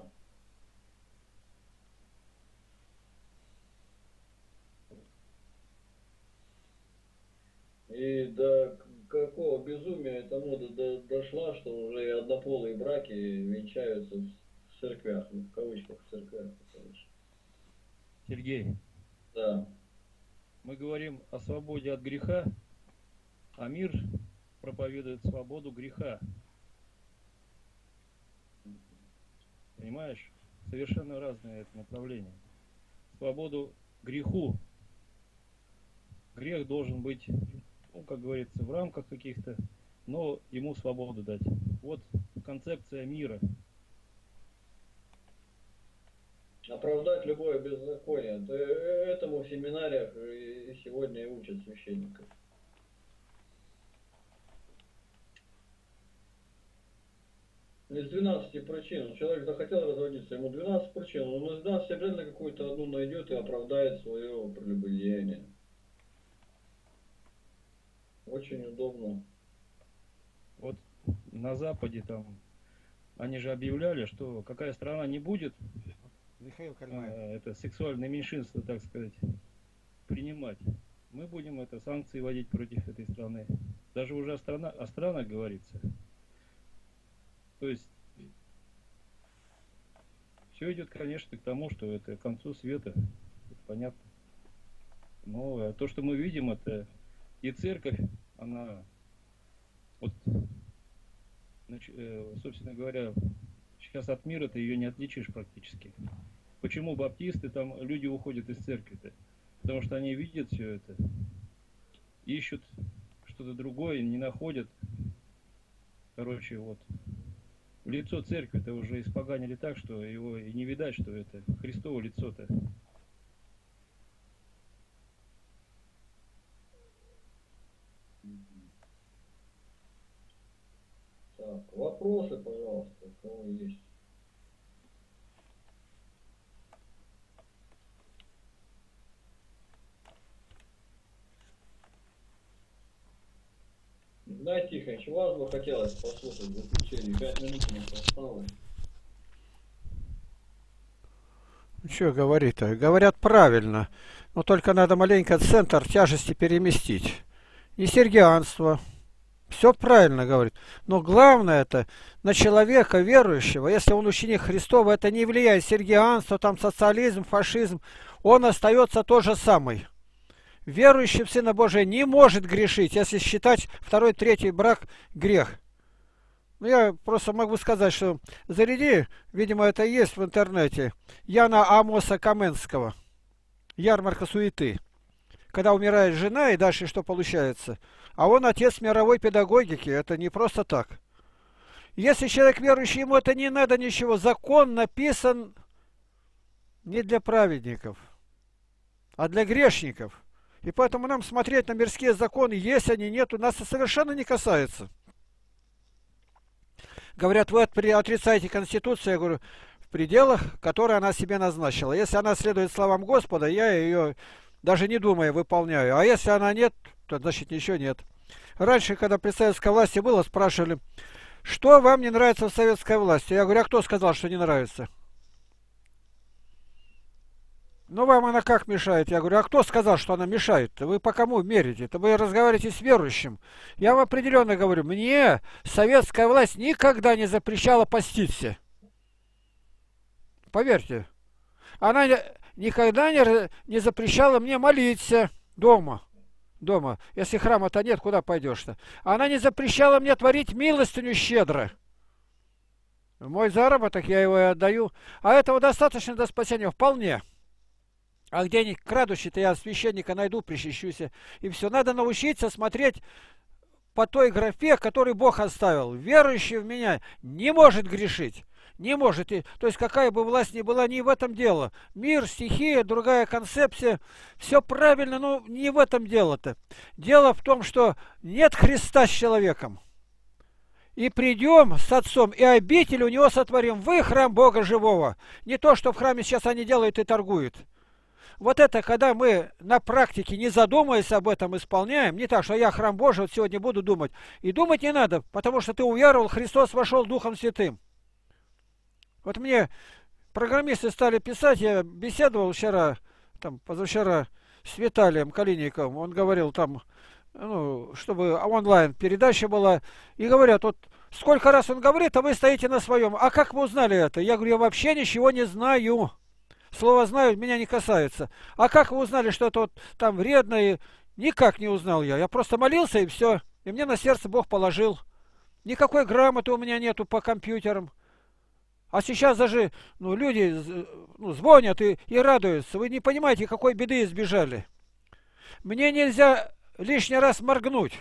И до какого безумия эта мода дошла, что уже и однополые браки венчаются в церквях, в кавычках в церквях. Сергей. Да. Мы говорим о свободе от греха, А мир проповедует свободу греха. Понимаешь? Совершенно разное это направление. Свободу греху. Грех должен быть, ну, как говорится, в рамках каких-то, но ему свободу дать. Вот концепция мира. Оправдать любое беззаконие. Этому в семинариях и сегодня и учат священников. Из 12 причин. Человек захотел разводиться, ему 12 причин. Он из 12 обязательно какую-то одну найдет и оправдает свое прелюбодеяние. Очень удобно. Вот на Западе там, они же объявляли, что какая страна не будет это сексуальное меньшинство, так сказать, принимать. Мы будем это санкции вводить против этой страны. Даже уже о странах говорится. То есть все идет, конечно, к тому, что это к концу света. Это понятно. Но то, что мы видим, это и церковь, она, вот, собственно говоря, сейчас от мира ты ее не отличишь практически. Почему баптисты, там люди уходят из церкви-то? Потому что они видят все это, ищут что-то другое, не находят. Короче, вот. Лицо церкви-то уже испоганили так, что его и не видать, что это Христово лицо-то. Так, вопросы, пожалуйста, у кого есть. Да, Тихонович, вас бы хотелось послушать в заключение. 5 минут не осталось. Ну, что говорить-то? Говорят правильно. Но только надо маленько центр тяжести переместить. Не сергианство. Все правильно говорит. Но главное это на человека верующего, если он ученик Христова, это не влияет сергианство, там социализм, фашизм. Он остается тот же самый. Верующий в Сына Божия не может грешить, если считать второй, третий брак грех. Ну, я просто могу сказать, что заряди, видимо, это есть в интернете, Яна Амоса Каменского, «Ярмарка суеты». Когда умирает жена, и дальше что получается? А он отец мировой педагогики, это не просто так. Если человек верующий, ему это не надо ничего. Закон написан не для праведников, а для грешников. И поэтому нам смотреть на мирские законы, есть они, нету, нас это совершенно не касается. Говорят, вы отрицаете Конституцию. Я говорю, в пределах, которые она себе назначила. Если она следует словам Господа, я ее даже не думая выполняю. А если она нет, то значит ничего нет. Раньше, когда при советской власти было, спрашивали, что вам не нравится в советской власти? Я говорю, а кто сказал, что не нравится? Ну, вам она как мешает? Я говорю, а кто сказал, что она мешает? Вы по кому мерите? Вы разговариваете с верующим. Я вам определенно говорю, мне советская власть никогда не запрещала поститься. Поверьте. Она никогда не запрещала мне молиться дома. Если храма-то нет, куда пойдешь-то? Она не запрещала мне творить милостыню щедро. Мой заработок, я его и отдаю. А этого достаточно до спасения? Вполне. А где-нибудь крадущий-то я священника найду, причащусь. И все. Надо научиться смотреть по той графе, которую Бог оставил. Верующий в меня не может грешить. Не может. То есть какая бы власть ни была, не в этом дело. Мир, стихия, другая концепция. Все правильно, но не в этом дело-то. Дело в том, что нет Христа с человеком. И придем с Отцом, и обитель у него сотворим. Вы храм Бога живого. Не то, что в храме сейчас они делают и торгуют. Вот это, когда мы на практике, не задумываясь об этом, исполняем, не так, что я храм Божий, вот сегодня буду думать. И думать не надо, потому что ты уверовал, Христос вошел Духом Святым. Вот мне программисты стали писать, я беседовал вчера, позавчера с Виталием Калинниковым, он говорил там, чтобы онлайн передача была, и говорят, вот сколько раз он говорит, а вы стоите на своем. А как вы узнали это? Я говорю, я вообще ничего не знаю. Слово «знаю» меня не касается. А как вы узнали, что это вот там вредно Никак не узнал я. Я просто молился и все. И мне на сердце Бог положил. Никакой грамоты у меня нету по компьютерам. А сейчас даже люди звонят и радуются. Вы не понимаете, какой беды избежали. Мне нельзя лишний раз моргнуть.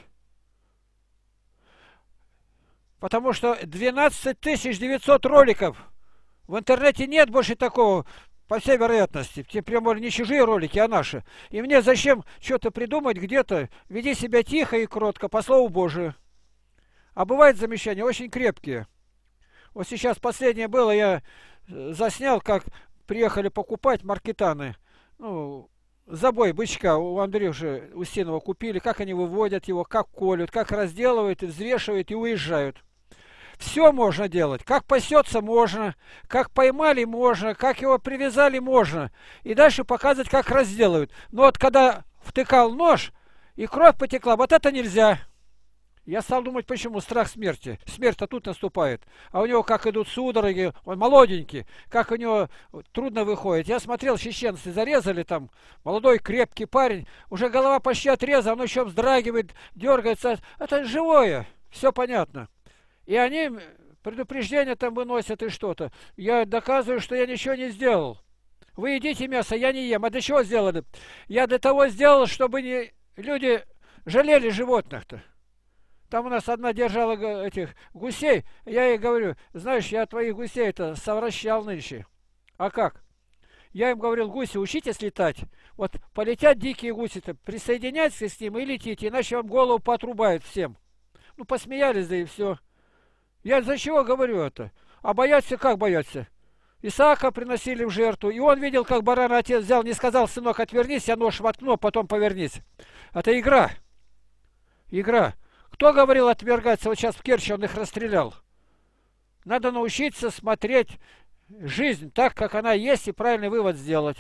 Потому что 12 900 роликов. В интернете нет больше такого, по всей вероятности. Те прямо не чужие ролики, а наши. И мне зачем что-то придумать где-то? Веди себя тихо и кротко, по слову Божию. А бывают замечания очень крепкие. Вот сейчас последнее было, я заснял, как приехали покупать маркетаны. Забой бычка у Андрюши Устинова купили, как они выводят его, как колют, как разделывают, взвешивают и уезжают. Все можно делать. Как пасется можно, как поймали можно, как его привязали можно. И дальше показывать, как разделывают. Но вот когда втыкал нож и кровь потекла, вот это нельзя. Я стал думать, почему страх смерти. Смерть-то тут наступает. А у него как идут судороги, он молоденький, как у него трудно выходит. Я смотрел, чеченцы зарезали там, молодой крепкий парень, уже голова почти отрезана, он еще вздрагивает, дергается. Это живое, все понятно. И они предупреждения там выносят и что-то. Я доказываю, что я ничего не сделал. Вы едите мясо, я не ем. А для чего сделали? Я для того сделал, чтобы люди жалели животных-то. Там у нас одна держала этих гусей. Я ей говорю, знаешь, я твоих гусей-то совращал нынче. А как? Я им говорил, гуси, учитесь летать. Вот полетят дикие гуси-то, присоединяйтесь к ним и летите, иначе вам голову поотрубают всем. Посмеялись, да и все. Я за чего говорю это? А боятся, как боятся? Исаака приносили в жертву, и он видел, как барана отец взял, не сказал, сынок, отвернись, я нож воткну, потом повернись. Это игра. Игра. Кто говорил отвергаться? Вот сейчас в Керчи он их расстрелял. Надо научиться смотреть жизнь так, как она есть, и правильный вывод сделать.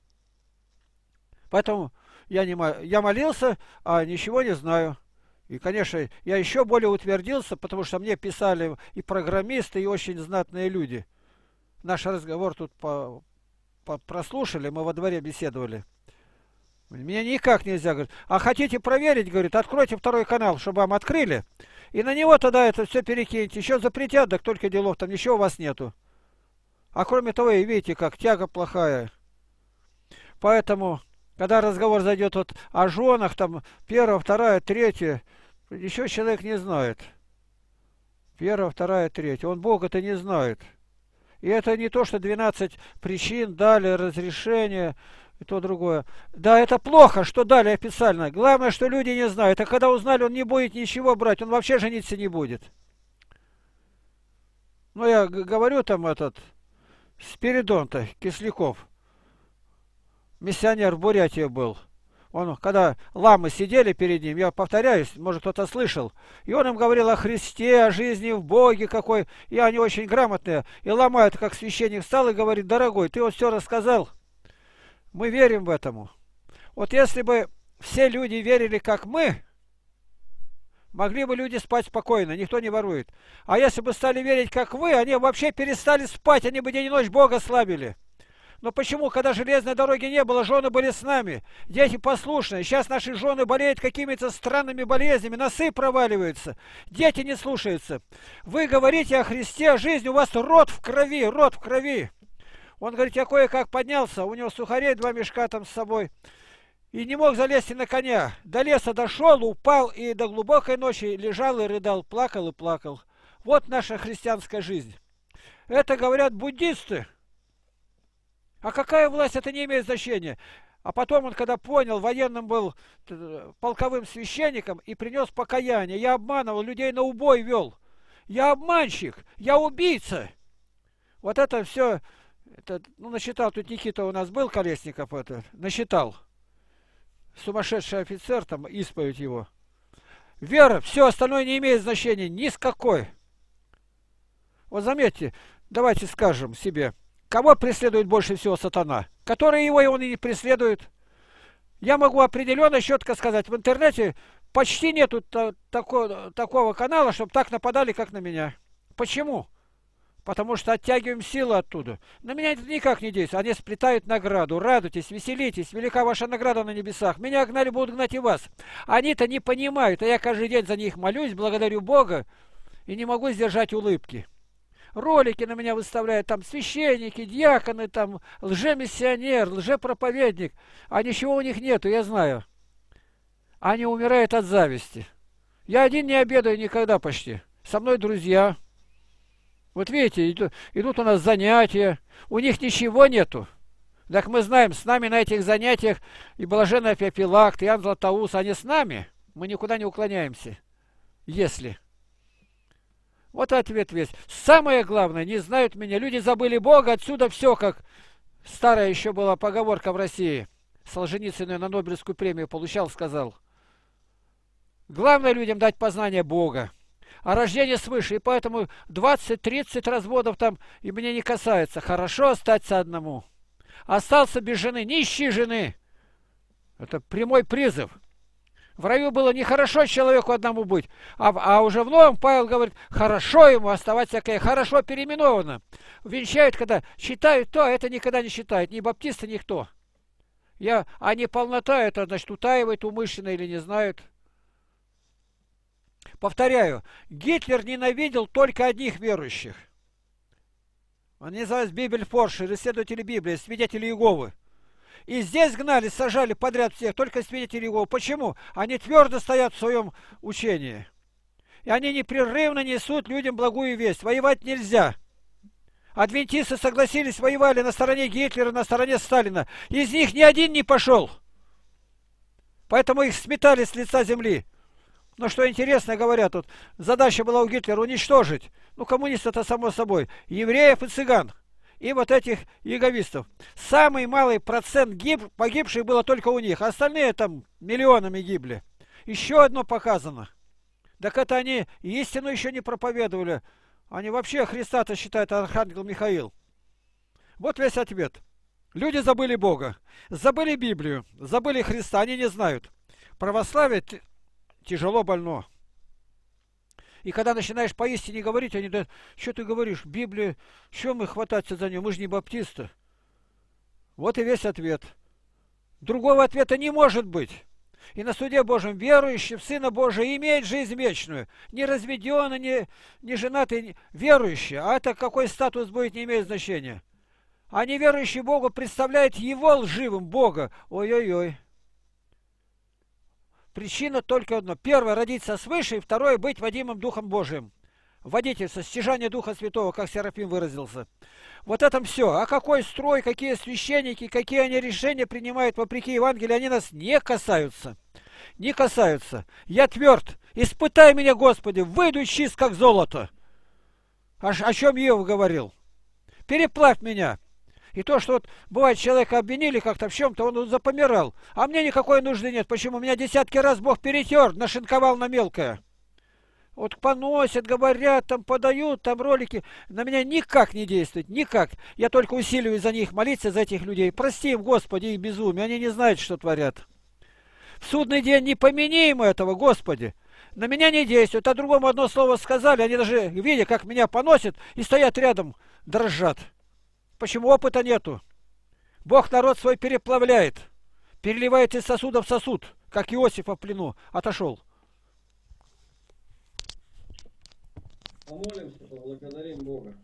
Поэтому я молился, а ничего не знаю. И, конечно, я еще более утвердился, потому что мне писали и программисты, и очень знатные люди. Наш разговор тут прослушали, мы во дворе беседовали. Мне никак нельзя, говорит. А хотите проверить, говорит, откройте второй канал, чтобы вам открыли. И на него тогда это все перекиньте. Еще запретят, так только делов там ничего у вас нету. А кроме того, и видите, как тяга плохая. Поэтому, когда разговор зайдет вот о женах, там, первая, вторая, третья, еще человек не знает. Первая, вторая, третья. Он Бога-то не знает. И это не то, что 12 причин дали, разрешение и то другое. Да, это плохо, что дали официально. Главное, что люди не знают. А когда узнали, он не будет ничего брать. Он вообще жениться не будет. Я говорю там Спиридон-то, Кисляков. Миссионер в Бурятии был. Он, когда ламы сидели перед ним, я повторяюсь, может кто-то слышал, и он им говорил о Христе, о жизни в Боге какой, и они очень грамотные, и ломают, как священник встал и говорит, дорогой, ты вот все рассказал, мы верим в этому. Вот если бы все люди верили, как мы, могли бы люди спать спокойно, никто не ворует. А если бы стали верить, как вы, они вообще перестали спать, они бы день и ночь Бога славили. Но почему, когда железной дороги не было, жены были с нами, дети послушные. Сейчас наши жены болеют какими-то странными болезнями, носы проваливаются, дети не слушаются. Вы говорите о Христе, о жизни, у вас рот в крови, рот в крови. Он говорит, я кое-как поднялся, у него сухарей 2 мешка там с собой, и не мог залезть на коня. До леса дошел, упал, и до глубокой ночи лежал и рыдал, плакал и плакал. Вот наша христианская жизнь. Это говорят буддисты. А какая власть, это не имеет значения. А потом он, когда понял, военным был полковым священником и принес покаяние. Я обманывал, людей на убой вел. Я обманщик, я убийца. Вот это все, насчитал, тут Никита у нас был, Колесников, насчитал. Сумасшедший офицер, там, исповедь его. Вера, все остальное не имеет значения, ни с какой. Вот заметьте, давайте скажем себе. Кого преследует больше всего сатана? Который его и он и не преследует. Я могу определенно четко сказать, в интернете почти нету такого канала, чтобы так нападали, как на меня. Почему? Потому что оттягиваем силу оттуда. На меня это никак не действует. Они сплетают награду. Радуйтесь, веселитесь. Велика ваша награда на небесах. Меня гнали, будут гнать и вас. Они-то не понимают. А я каждый день за них молюсь, благодарю Бога. И не могу сдержать улыбки. Ролики на меня выставляют. Там священники, диаконы, там лжемиссионер, лжепроповедник. А ничего у них нету, я знаю. Они умирают от зависти. Я один не обедаю никогда почти. Со мной друзья. Вот видите, идут у нас занятия, у них ничего нету. Так мы знаем, с нами на этих занятиях и блаженный Феофилакт, и Иоанн Златоуст, они с нами, мы никуда не уклоняемся. Если. Вот ответ весь. Самое главное, не знают меня, люди забыли Бога, отсюда все, как старая еще была поговорка в России. Солженицын на Нобелевскую премию получал, сказал. Главное людям дать познание Бога. А рождение свыше, и поэтому 20-30 разводов там и мне не касается. Хорошо остаться одному. Остался без жены, не ищи жены. Это прямой призыв. В раю было нехорошо человеку одному быть, а уже в новом Павел говорит, хорошо ему оставаться, всякое хорошо переименовано. Венчают, когда считают то, а это никогда не считают, ни баптисты, никто. А не полнота, это значит утаивают умышленно или не знают. Повторяю, Гитлер ненавидел только одних верующих. Они называются Бибельфоршер, исследователи Библии, свидетели Иеговы. И здесь гнали, сажали подряд всех, только свидетели Иеговы. Почему? Они твердо стоят в своем учении. И они непрерывно несут людям благую весть. Воевать нельзя. Адвентисты согласились, воевали на стороне Гитлера, на стороне Сталина. Из них ни один не пошел. Поэтому их сметали с лица земли. Но что интересно, говорят, вот задача была у Гитлера уничтожить, коммунистов-то само собой, евреев и цыган, и вот этих яговистов. Самый малый процент погибших было только у них, остальные там миллионами гибли. Еще одно показано. Так это они истину еще не проповедовали, они вообще Христа-то считают архангел Михаил. Вот весь ответ. Люди забыли Бога, забыли Библию, забыли Христа, они не знают. Православие тяжело больно. И когда начинаешь поистине говорить, они говорят, что ты говоришь, Библия, что мы хвататься за нее, мы же не баптисты. Вот и весь ответ. Другого ответа не может быть. И на суде Божьем верующий в Сына Божия имеет жизнь вечную. Не разведенный, не женатый, верующий. А это какой статус будет, не имеет значения. А неверующий Богу представляет его лживым Бога. Ой-ой-ой. Причина только одна. Первое, родиться свыше, и второе, быть водимым Духом Божиим. Водительство, стяжание Духа Святого, как Серафим выразился. Вот это все. А какой строй, какие священники, какие они решения принимают вопреки Евангелию, они нас не касаются. Не касаются. Я тверд. Испытай меня, Господи, выйду чист, как золото. О чем Иов говорил? Переплавь меня. И то, что вот бывает, человека обвинили как-то в чем-то, он запомирал. А мне никакой нужды нет. Почему? Меня десятки раз Бог перетер, нашинковал на мелкое. Вот поносят, говорят, там подают, там ролики. На меня никак не действует, никак. Я только усиливаю за них, молиться за этих людей. Прости им, Господи, их безумие. Они не знают, что творят. В судный день не помяни ему этого, Господи. На меня не действует. А другому одно слово сказали, они даже, видя, как меня поносят, и стоят рядом, дрожат. Почему опыта нету? Бог народ свой переплавляет, переливает из сосуда в сосуд, как Иосиф в плену отошел. Помолимся, поблагодарим Бога.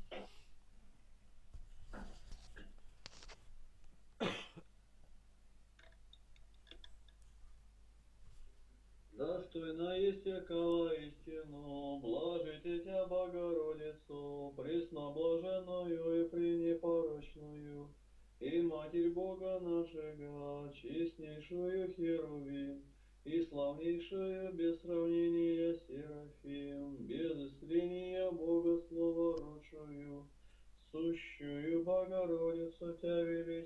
Достойно есть всякого истину, блажите Тя, Богородицу, пресноблаженную и пренепорочную, и Матерь Бога нашего, честнейшую Херувим, и славнейшую без сравнения Серафим, без истления Бога словородшую, сущую Богородицу Тя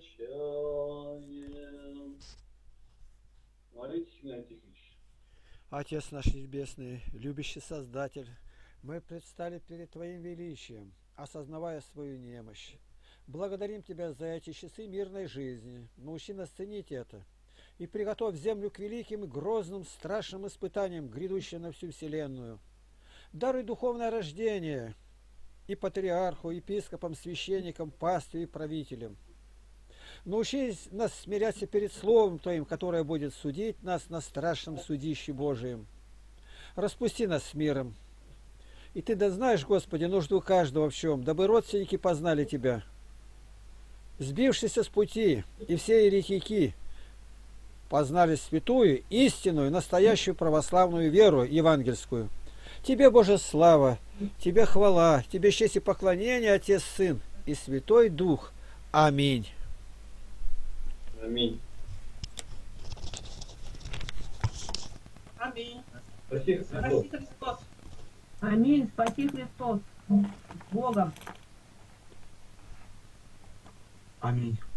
величаем. Молитесь, Игнатий Тихонович. Отец наш Небесный, любящий Создатель, мы предстали перед Твоим величием, осознавая свою немощь. Благодарим Тебя за эти часы мирной жизни. Научи нас ценить это. И приготовь землю к великим и грозным, страшным испытаниям, грядущим на всю вселенную. Даруй духовное рождение и патриарху, епископам, священникам, пастве и правителям. Научись нас смиряться перед Словом Твоим, которое будет судить нас на страшном судище Божием. Распусти нас с миром. И Ты да знаешь, Господи, нужду каждого в чем, дабы родственники познали Тебя. Сбившиеся с пути и все еретики познали святую, истинную, настоящую православную веру евангельскую. Тебе, Боже, слава, Тебе хвала, Тебе честь и поклонение, Отец, Сын и Святой Дух. Аминь. Аминь. Аминь. Спаси Христос. Спаси Христос. Аминь. Спаси Христос. Богом. Аминь.